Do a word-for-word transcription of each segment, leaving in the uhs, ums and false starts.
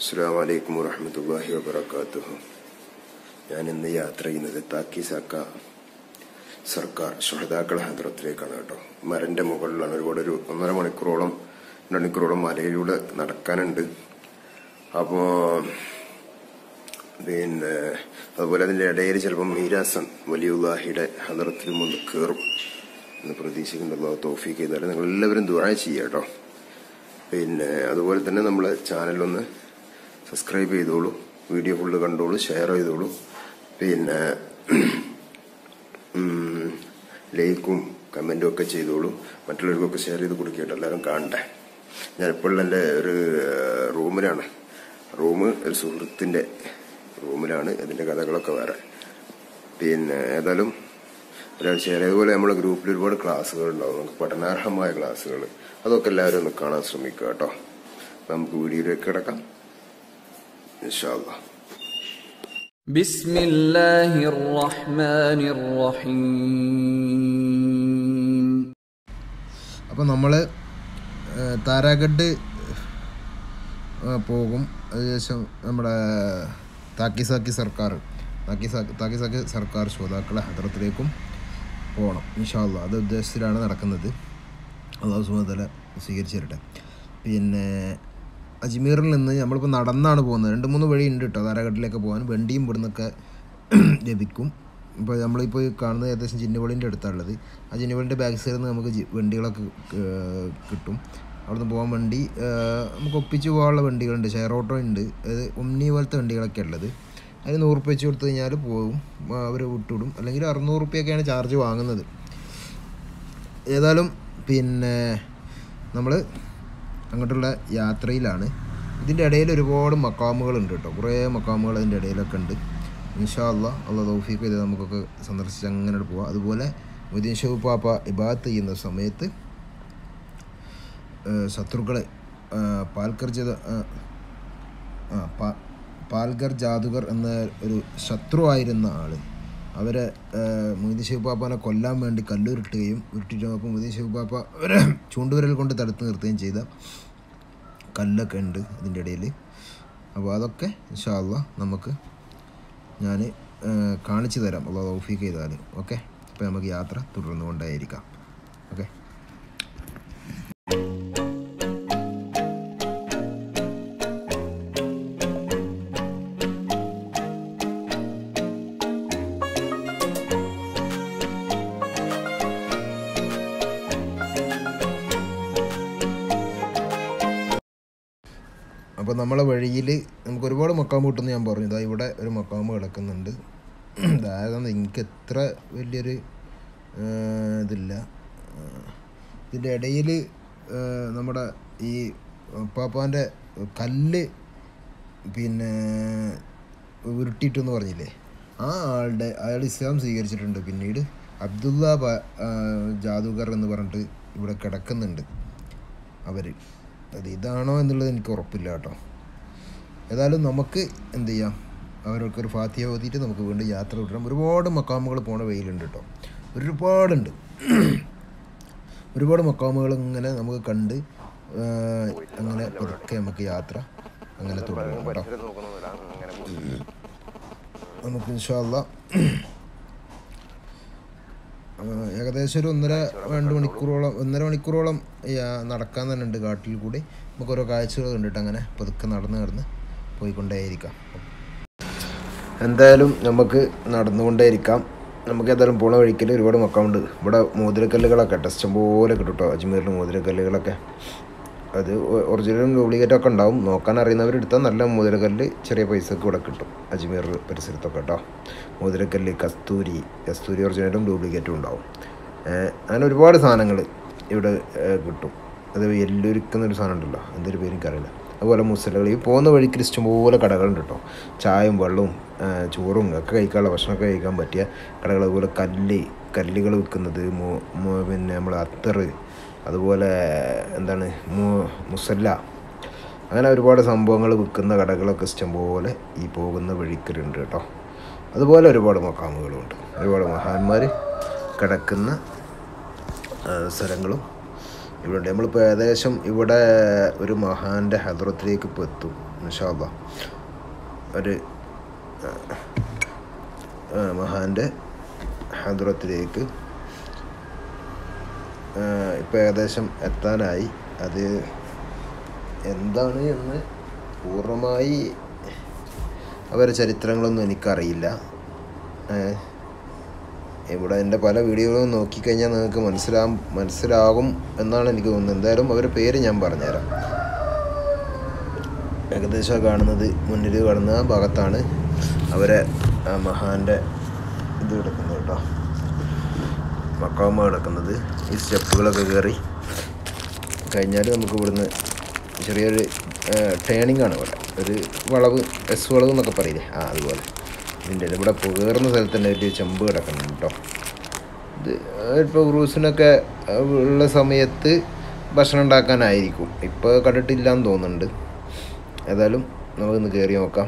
അസ്സലാമു അലൈക്കും വറഹ്മത്തുള്ളാഹി വബറകാതുഹു. ഞാൻ ഇന്ന് യാത്ര ചെയ്യുന്നത് thakki Sakki സർക്കാർ ഷുഹദാക്കൾ ഹദ്റത്തിലേക്കാണ് കേട്ടോ. മരന്റെ മുകളിലാണ്. ഒരുപാട് ഒരു ഒന്നര മണിക്കൂറോളം രണ്ട് മണിക്കൂറോളം മലയിലൂടെ നടക്കാനുണ്ട്. അപ്പോ പിന്നെ അതുപോലെ അതിന്റെ ഇടയിൽ ചിലപ്പോൾ മീരാസൻ വലിയുല്ലാഹിയുടെ ഹദ്റത്തിലും ഒന്ന് കയറും എന്ന് പ്രതീക്ഷിക്കുന്നുണ്ടല്ലോ. തൗഫീഖ് ചെയ്താൽ നിങ്ങൾ എല്ലാവരും ദുആ ചെയ്യുക കേട്ടോ. പിന്നെ അതുപോലെ തന്നെ നമ്മളെ ചാനലൊന്ന് സബ്സ്ക്രൈബ് ചെയ്തോളൂ, വീഡിയോ ഫുള്ള് കണ്ടോളൂ, ഷെയർ ചെയ്തോളൂ. പിന്നെ ലൈക്കും കമന്റും ഒക്കെ ചെയ്തോളൂ. മറ്റുള്ളവർക്കൊക്കെ ഷെയർ ചെയ്ത് കൊടുക്കട്ടെ, എല്ലാവരും കാണട്ടെ. ഞാനിപ്പോൾ എൻ്റെ ഒരു റൂമിലാണ്. റൂം ഒരു സുഹൃത്തിൻ്റെ റൂമിലാണ്. അതിൻ്റെ കഥകളൊക്കെ വേറെ. പിന്നെ ഏതായാലും ഒരാൾ ഷെയർ ചെയ്തതുപോലെ നമ്മുടെ ഗ്രൂപ്പിൽ ഒരുപാട് ക്ലാസ്സുകൾ ഉണ്ടാവും, നമുക്ക് പഠനാർഹമായ ക്ലാസ്സുകൾ. അതൊക്കെ എല്ലാവരും ഒന്ന് കാണാൻ ശ്രമിക്കുക കേട്ടോ. നമുക്ക് വീഡിയോയിലേക്ക് കിടക്കാം ഇൻഷാ അല്ലാഹ്. ബിസ്മില്ലാഹിർ റഹ്മാനിർ റഹീം. അപ്പോൾ നമ്മൾ താരാഗഡ് പോകും. അതിനുശേഷം നമ്മുടെ thakki Sakki സർക്കാർ thakki Sakki സർക്കാർ ശ്രോതാക്കളെ ഹദ്റത്തിലേക്കും പോകണം ഇൻഷാ അല്ലാഹ്. അത് ഉദ്ദേശത്തിലാണ് നടക്കുന്നത്. അല്ലാഹു സുബ്ഹാനഹു വ തആല സ്വീകരിച്ചു തരട്ടെ. പിന്നെ അജ്മീറിൽ നിന്ന് നമ്മളിപ്പോൾ നടന്നാണ് പോകുന്നത്. രണ്ട് മൂന്ന് വഴി ഉണ്ട് കേട്ടോ താരാഗഡിലേക്ക് പോകാൻ. വണ്ടിയും ഇവിടുന്നൊക്കെ ലഭിക്കും. ഇപ്പോൾ നമ്മളിപ്പോൾ കാണുന്നത് ഏകദേശം ചിന്നവളിൻ്റെ അടുത്താണുള്ളത്. ആ ചിന്നവളിൻ്റെ ബാക്ക് സൈഡിൽ നിന്ന് നമുക്ക് വണ്ടികളൊക്കെ കിട്ടും. അവിടുന്ന് പോകാൻ വണ്ടി നമുക്ക് ഒപ്പിച്ച് പോകാനുള്ള വണ്ടികളുണ്ട്. ഷെയർ ഓട്ടോ ഉണ്ട്. അത് ഒമ്നി പോലത്തെ വണ്ടികളൊക്കെ ഉള്ളത്. അതിന് നൂറ് റുപ്യ വെച്ച് കൊടുത്തു കഴിഞ്ഞാൽ പോകും, അവർ വിട്ടുവിടും. അല്ലെങ്കിൽ അറുന്നൂറ് റുപ്യൊക്കെയാണ് ചാർജ് വാങ്ങുന്നത്. ഏതായാലും പിന്നെ നമ്മൾ അങ്ങോട്ടുള്ള യാത്രയിലാണ്. ഇതിൻ്റെ ഇടയിൽ ഒരുപാട് മക്കാമുകളുണ്ട് കേട്ടോ. കുറേ മക്കാമുകൾ അതിൻ്റെ ഇടയിലൊക്കെ ഉണ്ട്. ഇൻഷാ അല്ലാഹ് അല്ലാഹ് തൗഫീഖ് ചെയ്ത് നമുക്കൊക്കെ സന്ദർശിച്ച് അങ്ങനെ പോവാം. അതുപോലെ മൊയ്തീൻ ഷൗ പാപ്പ ഇബാദത്ത് ചെയ്യുന്ന സമയത്ത് ശത്രുക്കളെ പാൽക്കർ ജാ പാൽഗർ ജാദുഗർ എന്ന ഒരു ശത്രുവായിരുന്ന ആൾ അവരെ മൊയ്തീൻ ഷൗ പാപ്പാനെ കൊല്ലാൻ വേണ്ടി കല്ലുരുട്ടുകയും ഉരുട്ടിട്ട് അപ്പോൾ മൊയ്തീൻ ഷൗ പാപ്പ അവരെ ചൂണ്ടുവിരൽ കൊണ്ട് തടുത്ത് നിർത്തുകയും ചെയ്ത കല്ലൊക്കെ ഉണ്ട് അതിൻ്റെ ഇടയിൽ. അപ്പോൾ അതൊക്കെ ഇൻഷാ അല്ലാഹ് നമുക്ക് ഞാൻ കാണിച്ചു തരാം അല്ലാഹ് തൗഫീഖ് ചെയ്താൽ. ഓക്കെ, അപ്പോൾ നമുക്ക് യാത്ര തുടർന്നു കൊണ്ടേയിരിക്കാം. ഓക്കെ. അപ്പോൾ നമ്മളെ വഴിയിൽ നമുക്ക് ഒരുപാട് മക്കാമ് കിട്ടുമെന്ന് ഞാൻ പറഞ്ഞു. ഇതാ ഇവിടെ ഒരു മക്കാമ് കിടക്കുന്നുണ്ട്. അതായത് എനിക്ക് എത്ര വലിയൊരു ഇതില്ല. ഇതിൻ്റെ ഇടയിൽ നമ്മുടെ ഈ പാപ്പാൻ്റെ കല്ല് പിന്നെ ഉരുട്ടിയിട്ടെന്ന് പറഞ്ഞില്ലേ, ആ ആളുടെ അയാൾ ഇസ്ലാം സ്വീകരിച്ചിട്ടുണ്ട്. പിന്നീട് അബ്ദുള്ള ജാദുഗർ എന്ന് പറഞ്ഞിട്ട് ഇവിടെ കിടക്കുന്നുണ്ട് അവർ. അത് ഇതാണോ എന്നുള്ളത് എനിക്ക് ഉറപ്പില്ല കേട്ടോ. ഏതായാലും നമുക്ക് എന്ത് ചെയ്യാം, അവരൊക്കെ ഫാത്തിഹ ഓതിയിട്ട് നമുക്ക് വീണ്ടും യാത്ര തുടരാം. ഒരുപാട് മക്കാമുകൾ പോണ വെയിലുണ്ട് കേട്ടോ, ഒരുപാടുണ്ട്. ഒരുപാട് മക്കാമുകൾ ഇങ്ങനെ നമുക്ക് കണ്ട് അങ്ങനെ പതുക്കെ നമുക്ക് യാത്ര അങ്ങനെ തുടരാം കേട്ടോ. നമുക്ക് ഇൻഷാ അല്ലാഹ് ഏകദേശം ഒരു ഒന്നര രണ്ട് മണിക്കൂറോളം ഒന്നര മണിക്കൂറോളം നടക്കാൻ തന്നെ ഉണ്ട് കാട്ടിൽ കൂടി. നമുക്ക് ഓരോ കാഴ്ചകൾ കണ്ടിട്ട് അങ്ങനെ പതുക്കെ നടന്ന് നടന്ന് പോയിക്കൊണ്ടേയിരിക്കാം. എന്തായാലും നമുക്ക് നടന്നുകൊണ്ടേയിരിക്കാം. നമുക്ക് ഏതായാലും പോണ വഴിക്കൽ ഒരുപാട് മക്കാമുണ്ട്. ഇവിടെ മോതിരക്കല്ലുകളൊക്കെ ടെസ്റ്റ് പോലെ കിട്ടും കേട്ടോ. അജ്മീറിൽ മോതിരക്കല്ലുകളൊക്കെ അത് ഒറിജിനലും ഡ്യൂപ്ലിക്കേറ്റൊക്കെ ഉണ്ടാവും. നോക്കാൻ അറിയുന്നവരെടുത്താൽ നല്ല മോതിരക്കല്ല് ചെറിയ പൈസക്ക് ഇവിടെ കിട്ടും അജ്മീർ പരിസരത്തൊക്കെ കേട്ടോ. മോതിരക്കല്ല്, കസ്തൂരി കസ്തൂരി ഒറിജിനലും ഡ്യൂപ്ലിക്കേറ്റും ഉണ്ടാവും. അങ്ങനെ ഒരുപാട് സാധനങ്ങൾ ഇവിടെ കിട്ടും. അത് എല്ലുരുക്കുന്നൊരു സാധനം ഉണ്ടല്ലോ, എന്തൊരു പേര് എനിക്കറിയില്ല. അതുപോലെ മുസലകൾ ഈ പോകുന്ന വഴിക്ക് ഇഷ്ടംപോലെ കടകളുണ്ട് കേട്ടോ. ചായയും വെള്ളവും ചോറും ഒക്കെ കഴിക്കാനുള്ള ഭക്ഷണമൊക്കെ കഴിക്കാൻ പറ്റിയ കടകൾ. അതുപോലെ കല്ല് കല്ലുകൾ വിൽക്കുന്നത്, പിന്നെ നമ്മൾ അത്തറ്, അതുപോലെ എന്താണ് മുസല്ല, അങ്ങനെ ഒരുപാട് സംഭവങ്ങൾ വിൽക്കുന്ന കടകളൊക്കെ ഇഷ്ടംപോലെ ഈ പോകുന്ന വഴിക്കലുണ്ട് കേട്ടോ. അതുപോലെ ഒരുപാട് മക്കാമുകളുണ്ട്. ഒരുപാട് മഹാന്മാർ കിടക്കുന്ന സ്ഥലങ്ങളും ഇവിടെ നമ്മളിപ്പോൾ ഏകദേശം ഇവിടെ ഒരു മഹാൻ്റെ ഹദ്റത്തിലേക്ക് ഇപ്പോൾ എത്തും ഇൻഷാ അല്ലാഹ്. ഒരു മഹാൻ്റെ ഹദ്റത്തിലേക്ക് ഇപ്പോൾ ഏകദേശം എത്താനായി. അത് എന്താണ് എന്ന് പൂർണ്ണമായി അവരുടെ ചരിത്രങ്ങളൊന്നും എനിക്കറിയില്ല. ഇവിടെ എൻ്റെ പല വീഡിയോകളും നോക്കിക്കഴിഞ്ഞാൽ നിങ്ങൾക്ക് മനസ്സിലാകും മനസ്സിലാകും എന്നാണ് എനിക്ക് തോന്നുന്നത്. എന്തായാലും അവരുടെ പേര് ഞാൻ പറഞ്ഞുതരാം. ഏകദേശം കാണുന്നത് മുന്നിൽ കാണുന്ന ആ ഭാഗത്താണ് അവരെ മഹാൻ്റെ ഇത് കിടക്കുന്നത് കേട്ടോ, മക്കാമ കിടക്കുന്നത്. ഈ സ്റ്റെപ്പുകളൊക്കെ കയറി കഴിഞ്ഞാൽ നമുക്ക് ഇവിടുന്ന് ചെറിയൊരു ടേണിംഗ് ആണ് ഇവിടെ, ഒരു വളവ്, എസ് വളവ് എന്നൊക്കെ പറയില്ലേ, ആ അതുപോലെ. ഇതിൻ്റെ ഇവിടെ കയറുന്ന സ്ഥലത്ത് തന്നെ ഒരു ചെമ്പ് കിടക്കുന്നുണ്ട് കേട്ടോ. ഇത് ഇപ്പോൾ ക്രൂസിനൊക്കെ ഉള്ള സമയത്ത് ഭക്ഷണം ഉണ്ടാക്കാനായിരിക്കും, ഇപ്പോൾ കണ്ടിട്ടില്ല എന്ന് തോന്നുന്നുണ്ട്. ഏതായാലും നമുക്കൊന്ന് കയറി നോക്കാം.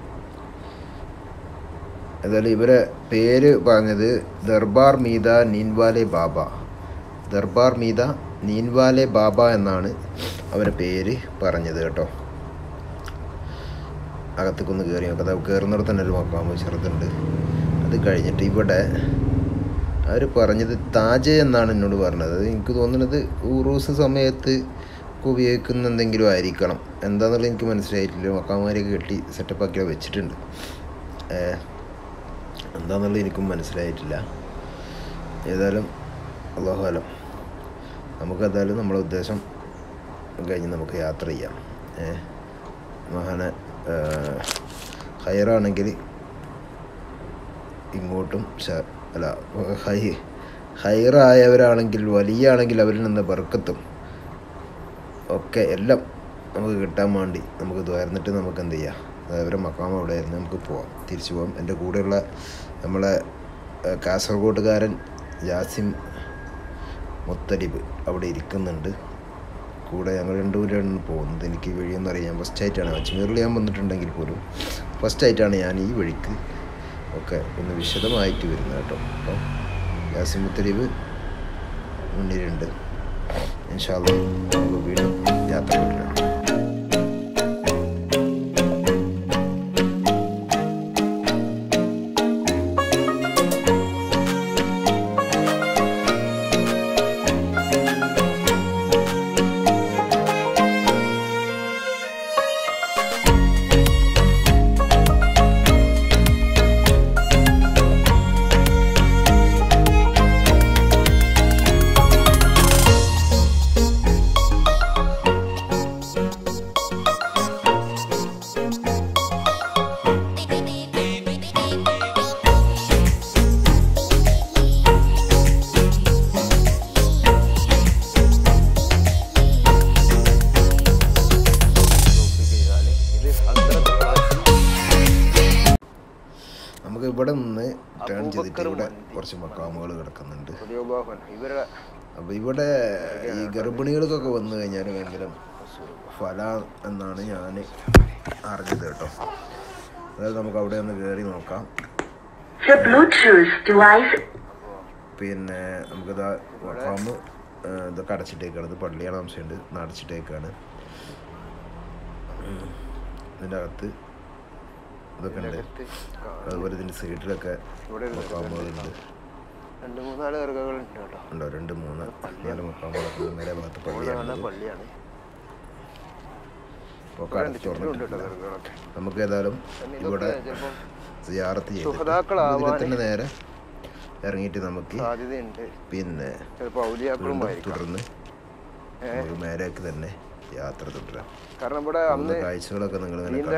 ഏതായാലും ഇവരെ പേര് പറഞ്ഞത് ദർബാർ മീത നീൻവാലെ ബാബ, ദർബാർ മീത നീൻവാലെ ബാബ എന്നാണ് അവരെ പേര് പറഞ്ഞത് കേട്ടോ. അകത്തേക്കൊന്ന് കയറി നോക്കാം. അത് കയറുന്നിടത്ത് തന്നെ ഒരു മക്കാമ് ചെറുതുണ്ട്. അത് കഴിഞ്ഞിട്ട് ഇവിടെ അവർ പറഞ്ഞത് താജ് എന്നാണ് എന്നോട് പറഞ്ഞത്. അത് എനിക്ക് തോന്നുന്നത് ഉറൂസ് സമയത്ത് ഉപയോഗിക്കുന്ന എന്തെങ്കിലും ആയിരിക്കണം, എന്താണെന്നുള്ളത് എനിക്ക് മനസ്സിലായിട്ടില്ല. മക്കാമാരെയൊക്കെ കെട്ടി സെറ്റപ്പാക്കി വെച്ചിട്ടുണ്ട്, എന്താണെന്നുള്ളത് എനിക്കും മനസ്സിലായിട്ടില്ല. ഏതായാലും അല്ലാഹു അലം. നമുക്ക് ഏതായാലും നമ്മളെ ഉദ്ദേശം കഴിഞ്ഞ് നമുക്ക് യാത്ര ചെയ്യാം. മഹാന ഹൈറാണെങ്കിൽ ഇങ്ങോട്ടും അല്ല, ഹൈ ഹൈറായവരാണെങ്കിൽ വലിയ ആണെങ്കിൽ അവരിൽ നിന്ന് ബർക്കത്തും ഒക്കെ എല്ലാം നമുക്ക് കിട്ടാൻ വേണ്ടി നമുക്ക് തുറന്നിട്ട് നമുക്ക് എന്ത് ചെയ്യാം, അവരെ മക്കാമ അവിടെ ആയിരുന്നു, നമുക്ക് പോവാം, തിരിച്ചു പോകാം. എൻ്റെ കൂടെയുള്ള നമ്മളെ കാസർഗോട്ടുകാരൻ ജാസിം മുത്തലിബ് അവിടെ ഇരിക്കുന്നുണ്ട് കൂടെ. ഞങ്ങൾ രണ്ടുപേരാണ് പോകുന്നത്. എനിക്ക് ഈ വഴിയൊന്നും അറിയാം, ഫസ്റ്റായിട്ടാണ്. അജ്മീറിൽ ഞാൻ വന്നിട്ടുണ്ടെങ്കിൽ പോലും ഫസ്റ്റായിട്ടാണ് ഞാൻ ഈ വഴിക്ക് ഒക്കെ ഒന്ന് വിശദമായിട്ട് വരുന്നത് കേട്ടോ. അപ്പോൾ ജാസിം മുത്തലിബ് മുന്നിലുണ്ട്. ഇൻഷാ അല്ലാഹ് നമുക്ക് വീണ്ടും യാത്ര തുടരാം. ഇവിടെ നിന്ന് ടേൺ ചെയ്തിട്ട് ഇവിടെ കുറച്ച് മക്കാമുകൾ കിടക്കുന്നുണ്ട്. അപ്പോൾ ഇവിടെ ഈ ഗർഭിണികൾക്കൊക്കെ വന്നു കഴിഞ്ഞാൽ ഭയങ്കര ഫല എന്നാണ് ഞാൻ അറിഞ്ഞത് കേട്ടോ. അതായത് നമുക്ക് അവിടെ ഒന്ന് കയറി നോക്കാം. പിന്നെ നമുക്കിതാ മക്കാമ് ഇതൊക്കെ അടച്ചിട്ടേക്കാണ്. ഇത് പള്ളിയാണ്, അംശമുണ്ട്, അടച്ചിട്ടേക്കാണ്. ഇതിൻ്റെ അകത്ത് ഇതൊക്കെ ഉണ്ട്. അതുപോലെ ഇതിൻ്റെ സൈഡിലൊക്കെ മക്കാമുകളുണ്ട്. ഉണ്ടോ രണ്ട് മൂന്ന് നാല് മക്കാമുകളൊക്കെ നേരെ ഭാഗത്ത് പള്ളിയാണ്. ഒക്കെ അടച്ചു തുറന്നിട്ടുണ്ട്. നമുക്ക് ഏതായാലും ഇവിടെ സിയാറത്ത് ചെയ്തിട്ട് നേരെ ഇറങ്ങിയിട്ട് നമുക്ക് പിന്നെ തുടർന്ന് നമുക്ക് മേലേക്ക് തന്നെ യാത്ര തുടരാം. കാരണം ഇവിടെ കാഴ്ചകളൊക്കെ നിങ്ങൾ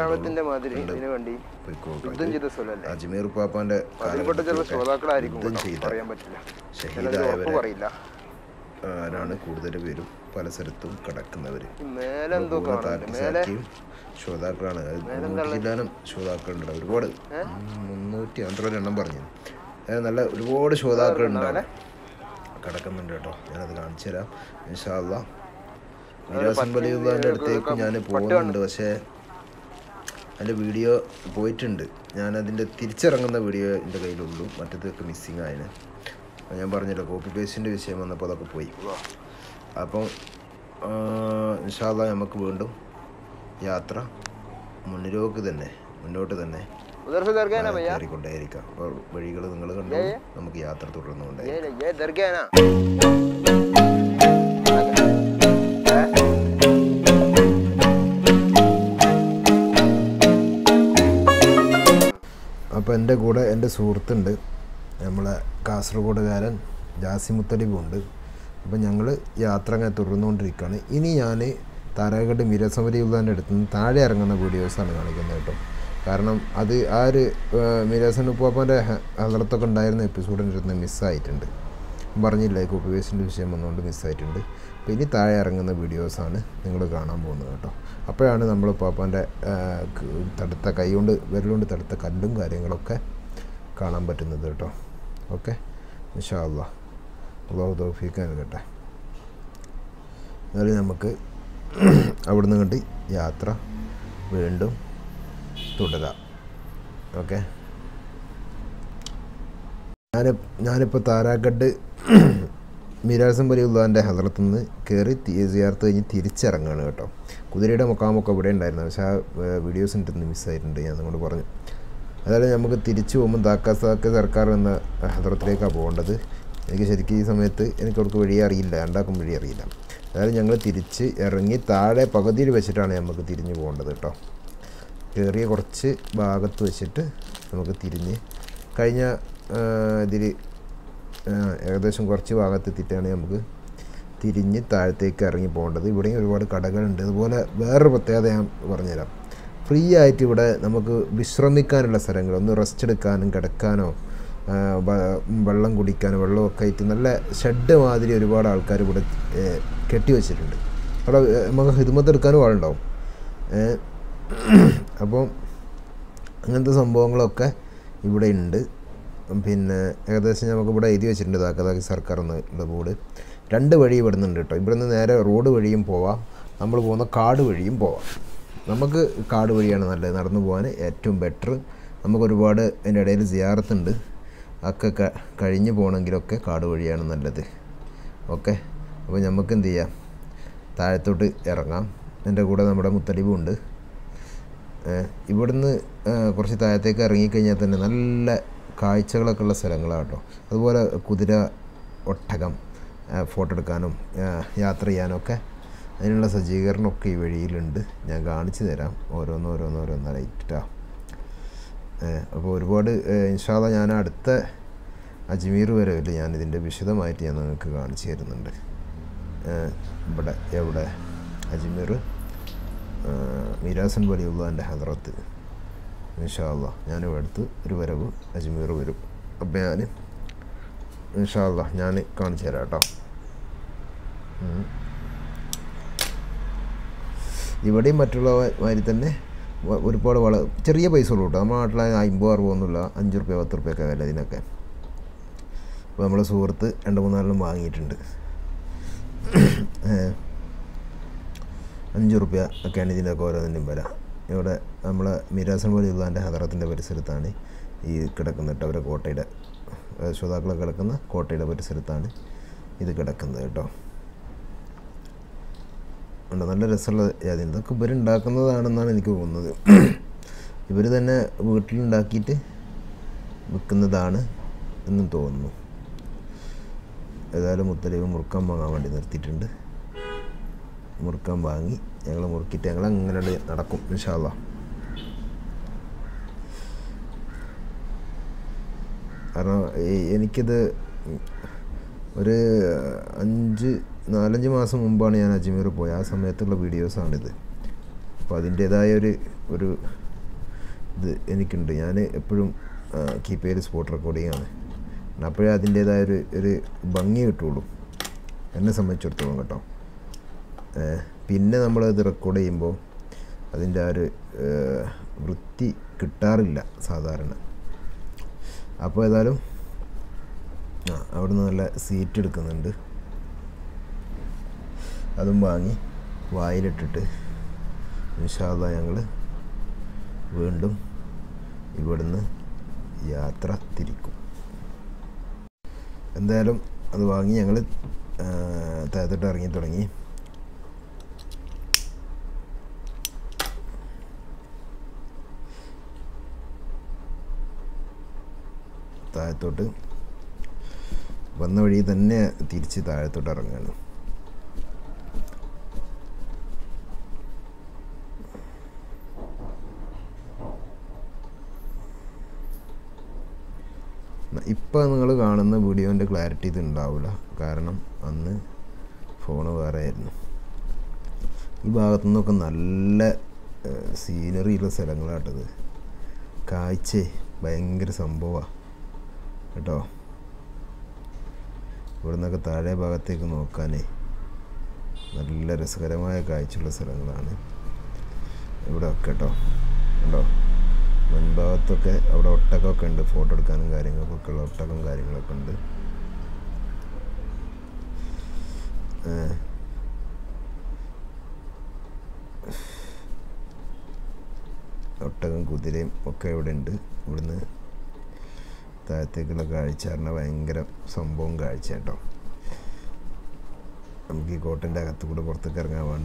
അജ്മീർ പാപ്പാന്റെ യുദ്ധം ചെയ്ത ഷഹീദായവരെ ആരാണ് കൂടുതൽ പേരും പല സ്ഥലത്തും കിടക്കുന്നവര്. താക്കി സാക്കിയും ശ്രോതാക്കളാണ്. നൂറ്റിച്ചില്ലാനും ശ്രോതാക്കളുണ്ട്. ഒരുപാട് മുന്നൂറ്റി അഞ്ചോളം എണ്ണം പറഞ്ഞു. നല്ല ഒരുപാട് ശ്രോതാക്കളുണ്ടാവും കിടക്കുന്നുണ്ട് കേട്ടോ. ഞാനത് കാണിച്ചു തരാം ഇൻഷാ അല്ലാഹ്. മിരാസും വലിയുള്ളതിൻ്റെ അടുത്തേക്ക് ഞാൻ പോകുന്നുണ്ട്, പക്ഷേ അതിൻ്റെ വീഡിയോ പോയിട്ടുണ്ട്. ഞാനതിൻ്റെ തിരിച്ചിറങ്ങുന്ന വീഡിയോ എൻ്റെ കയ്യിലുള്ളൂ, മറ്റേതൊക്കെ മിസ്സിങ് ആയിന്. ഞാൻ പറഞ്ഞല്ലോ കോപ്പി പേസ്റ്റിൻ്റെ വിഷയം വന്നപ്പോൾ അതൊക്കെ പോയി. അപ്പം ഇൻഷാ അല്ലാഹ് നമുക്ക് വീണ്ടും യാത്ര മുന്നിലേക്ക് തന്നെ മുന്നോട്ട് തന്നെ കയറിക്കൊണ്ടേയിരിക്കാം. അപ്പോൾ വഴികൾ നിങ്ങൾ കണ്ടു, നമുക്ക് യാത്ര തുടർന്നുകൊണ്ടേയിരിക്കാം. അപ്പോൾ എൻ്റെ കൂടെ എൻ്റെ സുഹൃത്തുണ്ട്, നമ്മളെ കാസർഗോഡുകാരൻ ജാസിമുത്തലിബുണ്ട്. അപ്പം ഞങ്ങൾ യാത്ര അങ്ങനെ തുടർന്നുകൊണ്ടിരിക്കുകയാണ്. ഇനി ഞാൻ താരാഗഡ് മിരസമരിയുള്ളതിൻ്റെ അടുത്ത് നിന്ന് താഴെ ഇറങ്ങുന്ന വീഡിയോസാണ് കാണിക്കുന്നത് കേട്ടോ. കാരണം അത് ആ ഒരു മിരാസൻ ഉപ്പാപ്പൻ്റെ ഹദ്റത്തൊക്കെ ഉണ്ടായിരുന്ന എപ്പിസോഡിൻ്റെ അടുത്ത് മിസ്സായിട്ടുണ്ട്, പറഞ്ഞില്ല, കോപ്പിവേഷൻ്റെ വിഷയം വന്നുകൊണ്ട് മിസ്സായിട്ടുണ്ട്. അപ്പോൾ ഇനി താഴെ ഇറങ്ങുന്ന വീഡിയോസാണ് നിങ്ങൾ കാണാൻ പോകുന്നത് കേട്ടോ. അപ്പോഴാണ് നമ്മൾ ഉപ്പാപ്പൻ്റെ തടുത്ത കൈ കൊണ്ട് വിരലുകൊണ്ട് തടുത്ത കല്ലും കാര്യങ്ങളൊക്കെ കാണാൻ പറ്റുന്നത് കേട്ടോ. ഓക്കെ, ഇൻഷാ അല്ലാഹ് അല്ലാഹു തൗഫീഖ് നൽകട്ടെ. എന്നാലും നമുക്ക് അവിടെ നിന്ന് കണ്ട് യാത്ര വീണ്ടും തുടരാം. ഓക്കെ, ഞാൻ ഞാനിപ്പോൾ താരാഗഡ് മിരാസം വലിയുള്ളതിൻ്റെ ഹദ്റത്ത് നിന്ന് കയറി സിയാറത്ത് കഴിഞ്ഞ് തിരിച്ചിറങ്ങുകയാണ് കേട്ടോ. കുതിരയുടെ മുക്കാമൊക്കെ ഇവിടെ ഉണ്ടായിരുന്നു, പക്ഷേ ആ വീഡിയോസിൻ്റെ നിന്ന് മിസ്സായിട്ടുണ്ട്, ഞാൻ നിങ്ങളോട് പറഞ്ഞു. അതായത് നമുക്ക് തിരിച്ചു പോകുമ്പോൾ thakki Sakki സർക്കാർ എന്ന ഹദ്റത്തിലേക്കാണ് പോകേണ്ടത്. എനിക്ക് ശരിക്കും ഈ സമയത്ത് എനിക്ക് അവർക്ക് വഴി അറിയില്ല, രണ്ടാക്കും വഴി അറിയില്ല. അതായത് ഞങ്ങൾ തിരിച്ച് ഇറങ്ങി താഴെ പകുതിയിൽ വെച്ചിട്ടാണ് നമുക്ക് തിരിഞ്ഞ് പോകേണ്ടത് കേട്ടോ. കയറിയ കുറച്ച് ഭാഗത്ത് വെച്ചിട്ട് നമുക്ക് തിരിഞ്ഞ് കഴിഞ്ഞ ഇതിൽ ഏകദേശം കുറച്ച് ഭാഗത്തെത്തിയിട്ടാണ് നമുക്ക് തിരിഞ്ഞ് താഴത്തേക്ക് ഇറങ്ങി പോകേണ്ടത്. ഇവിടെയും ഒരുപാട് കടകളുണ്ട്. അതുപോലെ വേറൊരു പ്രത്യേകത ഞാൻ പറഞ്ഞുതരാം. ഫ്രീ ആയിട്ട് ഇവിടെ നമുക്ക് വിശ്രമിക്കാനുള്ള സ്ഥലങ്ങൾ, ഒന്ന് റെസ്റ്റ് എടുക്കാനും കിടക്കാനോ വെള്ളം കുടിക്കാനോ വെള്ളമൊക്കെ ആയിട്ട് നല്ല ഷെഡ് മാതിരി ഒരുപാട് ആൾക്കാർ ഇവിടെ കെട്ടി വെച്ചിട്ടുണ്ട്. അവിടെ നമുക്ക് ഹിദ്മത്ത് എടുക്കാനും ആളുണ്ടാവും. അപ്പോൾ അങ്ങനത്തെ സംഭവങ്ങളൊക്കെ ഇവിടെ ഉണ്ട്. പിന്നെ ഏകദേശം നമുക്കിവിടെ എഴുതി വെച്ചിട്ടുണ്ട് thakki Sakki സർക്കാർ എന്നുള്ള ബോർഡ്. രണ്ട് വഴി ഇവിടുന്നുണ്ട് കേട്ടോ. ഇവിടെ നിന്ന് നേരെ റോഡ് വഴിയും പോവാം, നമ്മൾ പോകുന്ന കാട് വഴിയും പോവാം. നമുക്ക് കാട് വഴിയാണ് നല്ലത്, നടന്നു പോകാൻ ഏറ്റവും ബെറ്റർ. നമുക്കൊരുപാട് അതിൻ്റെ ഇടയിൽ സിയാറത്തുണ്ട്, ഒക്കെ കഴിഞ്ഞ് പോകണമെങ്കിലൊക്കെ കാട് വഴിയാണ് നല്ലത്. ഓക്കെ, അപ്പോൾ നമുക്ക് എന്ത് ചെയ്യാം, താഴത്തോട്ട് ഇറങ്ങാം. എൻ്റെ കൂടെ നമ്മുടെ മുത്തലിബുണ്ട്. ഇവിടുന്ന് കുറച്ച് താഴത്തേക്ക് ഇറങ്ങിക്കഴിഞ്ഞാൽ തന്നെ നല്ല കാഴ്ചകളൊക്കെ ഉള്ള സ്ഥലങ്ങളാണ് കേട്ടോ. അതുപോലെ കുതിര, ഒട്ടകം ഫോട്ടോ എടുക്കാനും യാത്ര ചെയ്യാനൊക്കെ അതിനുള്ള സജ്ജീകരണമൊക്കെ ഈ വഴിയിലുണ്ട്. ഞാൻ കാണിച്ചു തരാം ഓരോന്ന് ഓരോന്ന് ഓരോന്നായിട്ടാണ്. അപ്പോൾ ഒരുപാട് ഇൻഷാ അല്ലാഹ് ഞാൻ അടുത്ത അജ്മീർ വരെ വരില്ല, ഞാനിതിൻ്റെ വിശദമായിട്ട് ഞാൻ നിങ്ങൾക്ക് കാണിച്ചു തരുന്നുണ്ട്. ഇവിടെ എവിടെ അജ്മീർ മിരാസൻ വലിയുള്ളതിൻ്റെ ഹദ്റത്ത് ഇൻഷാ അല്ലാഹ് ഞാനിവിടെ അടുത്ത് ഒരു വരവ് അജ്മീർ വരും. അപ്പം ഞാൻ ഇൻഷാ അല്ലാഹ് ഞാൻ കാണിച്ചു തരാം കേട്ടോ. ഇവിടെയും മറ്റുള്ള മാതിരി തന്നെ ഒരുപാട് വള ചെറിയ പൈസ ഉള്ളൂ കേട്ടോ. നമ്മുടെ നാട്ടിൽ അമ്പത് അറുപതൊന്നുമില്ല, അഞ്ച് റുപ്യ പത്ത് റുപ്യൊക്കെ വില ഇതിനൊക്കെ. അപ്പോൾ നമ്മളെ സുഹൃത്ത് രണ്ട് മൂന്നാലെണ്ണം വാങ്ങിയിട്ടുണ്ട്. അഞ്ച് റുപ്യ ഒക്കെയാണ് ഇതിൻ്റെയൊക്കെ ഓരോന്നിൻ്റെയും വില. ഇവിടെ നമ്മളെ മിരാസൻ വലിയുള്ളതിൻ്റെ ഹദ്റത്തിൻ്റെ പരിസരത്താണ് ഈ കിടക്കുന്നത് കേട്ടോ. അവരെ കോട്ടയുടെ ശ്രോതാക്കളെ കിടക്കുന്ന കോട്ടയുടെ പരിസരത്താണ് ഇത് കിടക്കുന്നത് കേട്ടോ. ഉണ്ട്, നല്ല രസമുള്ള ജാതി. ഇതൊക്കെ ഇവരുണ്ടാക്കുന്നതാണെന്നാണ് എനിക്ക് തോന്നുന്നത്. ഇവർ തന്നെ വീട്ടിലുണ്ടാക്കിയിട്ട് വിൽക്കുന്നതാണ് എന്നും തോന്നുന്നു. ഏതായാലും മുത്തലിബ് മുറുക്കാൻ വാങ്ങാൻ വേണ്ടി നിർത്തിയിട്ടുണ്ട്. മുറുക്കാൻ വാങ്ങി ഞങ്ങൾ മുറുക്കിയിട്ട് ഞങ്ങൾ അങ്ങനെ നടക്കും ഇൻഷാ അല്ലാഹ്. കാരണം എനിക്കിത് ഒരു അഞ്ച് നാലഞ്ച് മാസം മുമ്പാണ് ഞാൻ അജ്മീർ പോയത്. ആ സമയത്തുള്ള വീഡിയോസാണിത്. അപ്പോൾ അതിൻ്റേതായ ഒരു ഒരു ഇത് എനിക്കുണ്ട്. ഞാൻ എപ്പോഴും കീപ്പ് ചെയ്ത് സ്പോട്ട് റെക്കോർഡിംഗ് ആണ്. അപ്പോഴേ അതിൻ്റേതായൊരു ഒരു ഭംഗി കിട്ടുള്ളൂ എന്നെ സംബന്ധിച്ചിടത്തോളം കേട്ടോ. പിന്നെ നമ്മളത് റെക്കോർഡ് ചെയ്യുമ്പോൾ അതിൻ്റെ ആ ഒരു വൃത്തി കിട്ടാറില്ല സാധാരണ. അപ്പോൾ ഏതായാലും ആ അവിടുന്ന് നല്ല സീറ്റ് എടുക്കുന്നുണ്ട്, അതും വാങ്ങി വായിലിട്ടിട്ട് ഇൻഷാ അല്ലാഹ് ഞങ്ങൾ വീണ്ടും ഇവിടുന്ന് യാത്ര തിരിക്കും. എന്തായാലും അത് വാങ്ങി ഞങ്ങൾ താഴത്തോട്ട് ഇറങ്ങി തുടങ്ങി. താഴത്തോട്ട് വന്ന വഴി തന്നെ തിരിച്ച് താഴത്തോട്ട് ഇറങ്ങുകയാണ്. ഇപ്പോൾ നിങ്ങൾ കാണുന്ന വീഡിയോൻ്റെ ക്ലാരിറ്റി ഇത് ഉണ്ടാവില്ല, കാരണം അന്ന് ഫോണ് വേറെ ആയിരുന്നു. ഈ ഭാഗത്തു നിന്നൊക്കെ നല്ല സീനറിയുള്ള സ്ഥലങ്ങളാട്ടത്. കാഴ്ച ഭയങ്കര സംഭവമാണ് കേട്ടോ. ഇവിടെ നിന്നൊക്കെ താഴെ ഭാഗത്തേക്ക് നോക്കാനേ നല്ല രസകരമായ കാഴ്ചയുള്ള സ്ഥലങ്ങളാണ് ഇവിടെ ഒക്കെ കേട്ടോ. കേട്ടോ മുൻഭാഗത്തൊക്കെ അവിടെ ഒട്ടകമൊക്കെ ഉണ്ട്, ഫോട്ടോ എടുക്കാനും കാര്യങ്ങൾക്കൊക്കെ ഉള്ള ഒട്ടകം കാര്യങ്ങളൊക്കെ ഉണ്ട്. ഒട്ടകം കുതിരയും ഒക്കെ ഇവിടെ ഉണ്ട്. ഇവിടുന്ന് താഴത്തേക്കുള്ള കാഴ്ച പറഞ്ഞാൽ ഭയങ്കര സംഭവം കാഴ്ച കേട്ടോ. നമുക്ക് ഈ കോട്ടൻ്റെ അകത്ത് കൂടെ പുറത്തേക്ക് ഇറങ്ങാൻ വേണ്ട.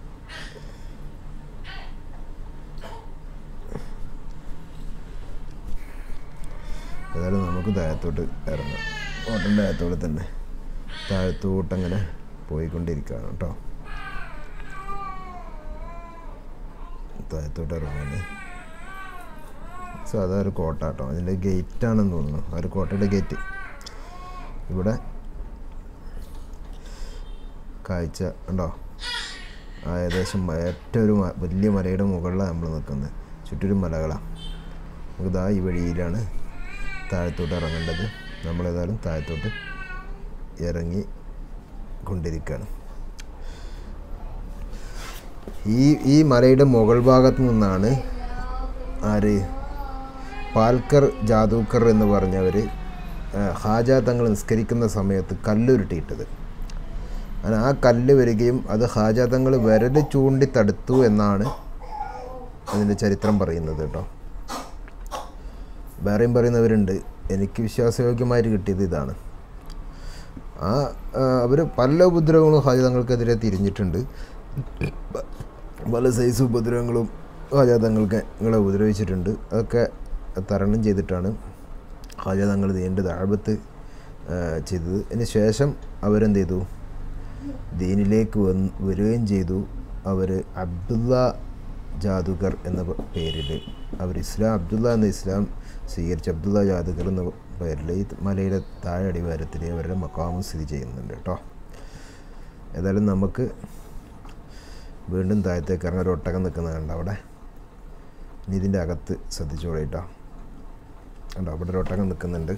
ഏതായാലും നമുക്ക് താഴത്തോട്ട് ഇറങ്ങാം. കോട്ടൻ്റെ അകത്തോടെ തന്നെ താഴത്തോട്ടങ്ങനെ പോയിക്കൊണ്ടിരിക്കുകയാണ് കേട്ടോ. താഴത്തോട്ട് ഇറങ്ങാൻ സാധാ ഒരു കോട്ട കേട്ടോ. അതിൻ്റെ ഗേറ്റാണെന്ന് തോന്നുന്നു, ആ ഒരു കോട്ടയുടെ ഗേറ്റ്. ഇവിടെ കാഴ്ച ഉണ്ടോ, ഏകദേശം ഏറ്റവും ഒരു വലിയ മലയുടെ മുകളിലാണ് നമ്മൾ നിൽക്കുന്നത്. ചുറ്റൊരു മലകളാണ്. നമുക്ക് ഇതാ ഈ വഴിയിലാണ് താഴത്തോട്ട് ഇറങ്ങേണ്ടത്. നമ്മളേതായാലും താഴത്തോട്ട് ഇറങ്ങി കൊണ്ടിരിക്കുകയാണ്. ഈ ഈ മലയുടെ മുകൾ ഭാഗത്ത് നിന്നാണ് ആര് പാൽക്കർ ജാദൂക്കർ എന്ന് പറഞ്ഞവർ ഹാജ തങ്ങൾ നിസ്കരിക്കുന്ന സമയത്ത് കല്ലുരുട്ടിയിട്ടത്. അങ്ങനെ ആ കല്ല് വരികയും അത് ഹാജ തങ്ങൾ വിരൽ ചൂണ്ടി തടുത്തു എന്നാണ് അതിൻ്റെ ചരിത്രം പറയുന്നത് കേട്ടോ. വേറെയും പറയുന്നവരുണ്ട്. എനിക്ക് വിശ്വാസയോഗ്യമായിട്ട് കിട്ടിയത് ഇതാണ്. ആ അവർ പല ഉപദ്രവങ്ങളും ഹാജ തങ്ങൾക്കെതിരെ തിരിഞ്ഞിട്ടുണ്ട്. പല സൈസ് ഉപദ്രവങ്ങളും ഹാജ തങ്ങൾക്ക് നിങ്ങളെ ഉപദ്രവിച്ചിട്ടുണ്ട്. അതൊക്കെ തരണം ചെയ്തിട്ടാണ് ഹാജ തങ്ങൾ നീണ്ട ദഅവത്ത് ചെയ്തത്. അതിന് ശേഷം അവരെന്ത് ചെയ്തു, ദീനിലേക്ക് വന്ന് വരികയും ചെയ്തു. അവർ അബ്ദുള്ള ജാദുകർ എന്ന പേരിൽ അവർ ഇസ്ലാം അബ്ദുള്ള എന്ന ഇസ്ലാം സ്വീകരിച്ച അബ്ദുള്ള ജാദുകർ എന്ന പേരിൽ ഈ മലയുടെ താഴെ അടിവാരത്തിൽ അവരുടെ മക്കാമും സ്ഥിതി ചെയ്യുന്നുണ്ട് കേട്ടോ. ഏതായാലും നമുക്ക് വീണ്ടും താഴത്തേക്ക് ഇറങ്ങാൻ ഒരു ഒട്ടകം നിൽക്കുന്നത് കണ്ടോ അവിടെ. ഇനി ഇതിൻ്റെ അകത്ത് ശ്രദ്ധിച്ചോളൂ കേട്ടോ. കണ്ടോ അവിടെ ഒരു ഒട്ടകം നിൽക്കുന്നുണ്ട്.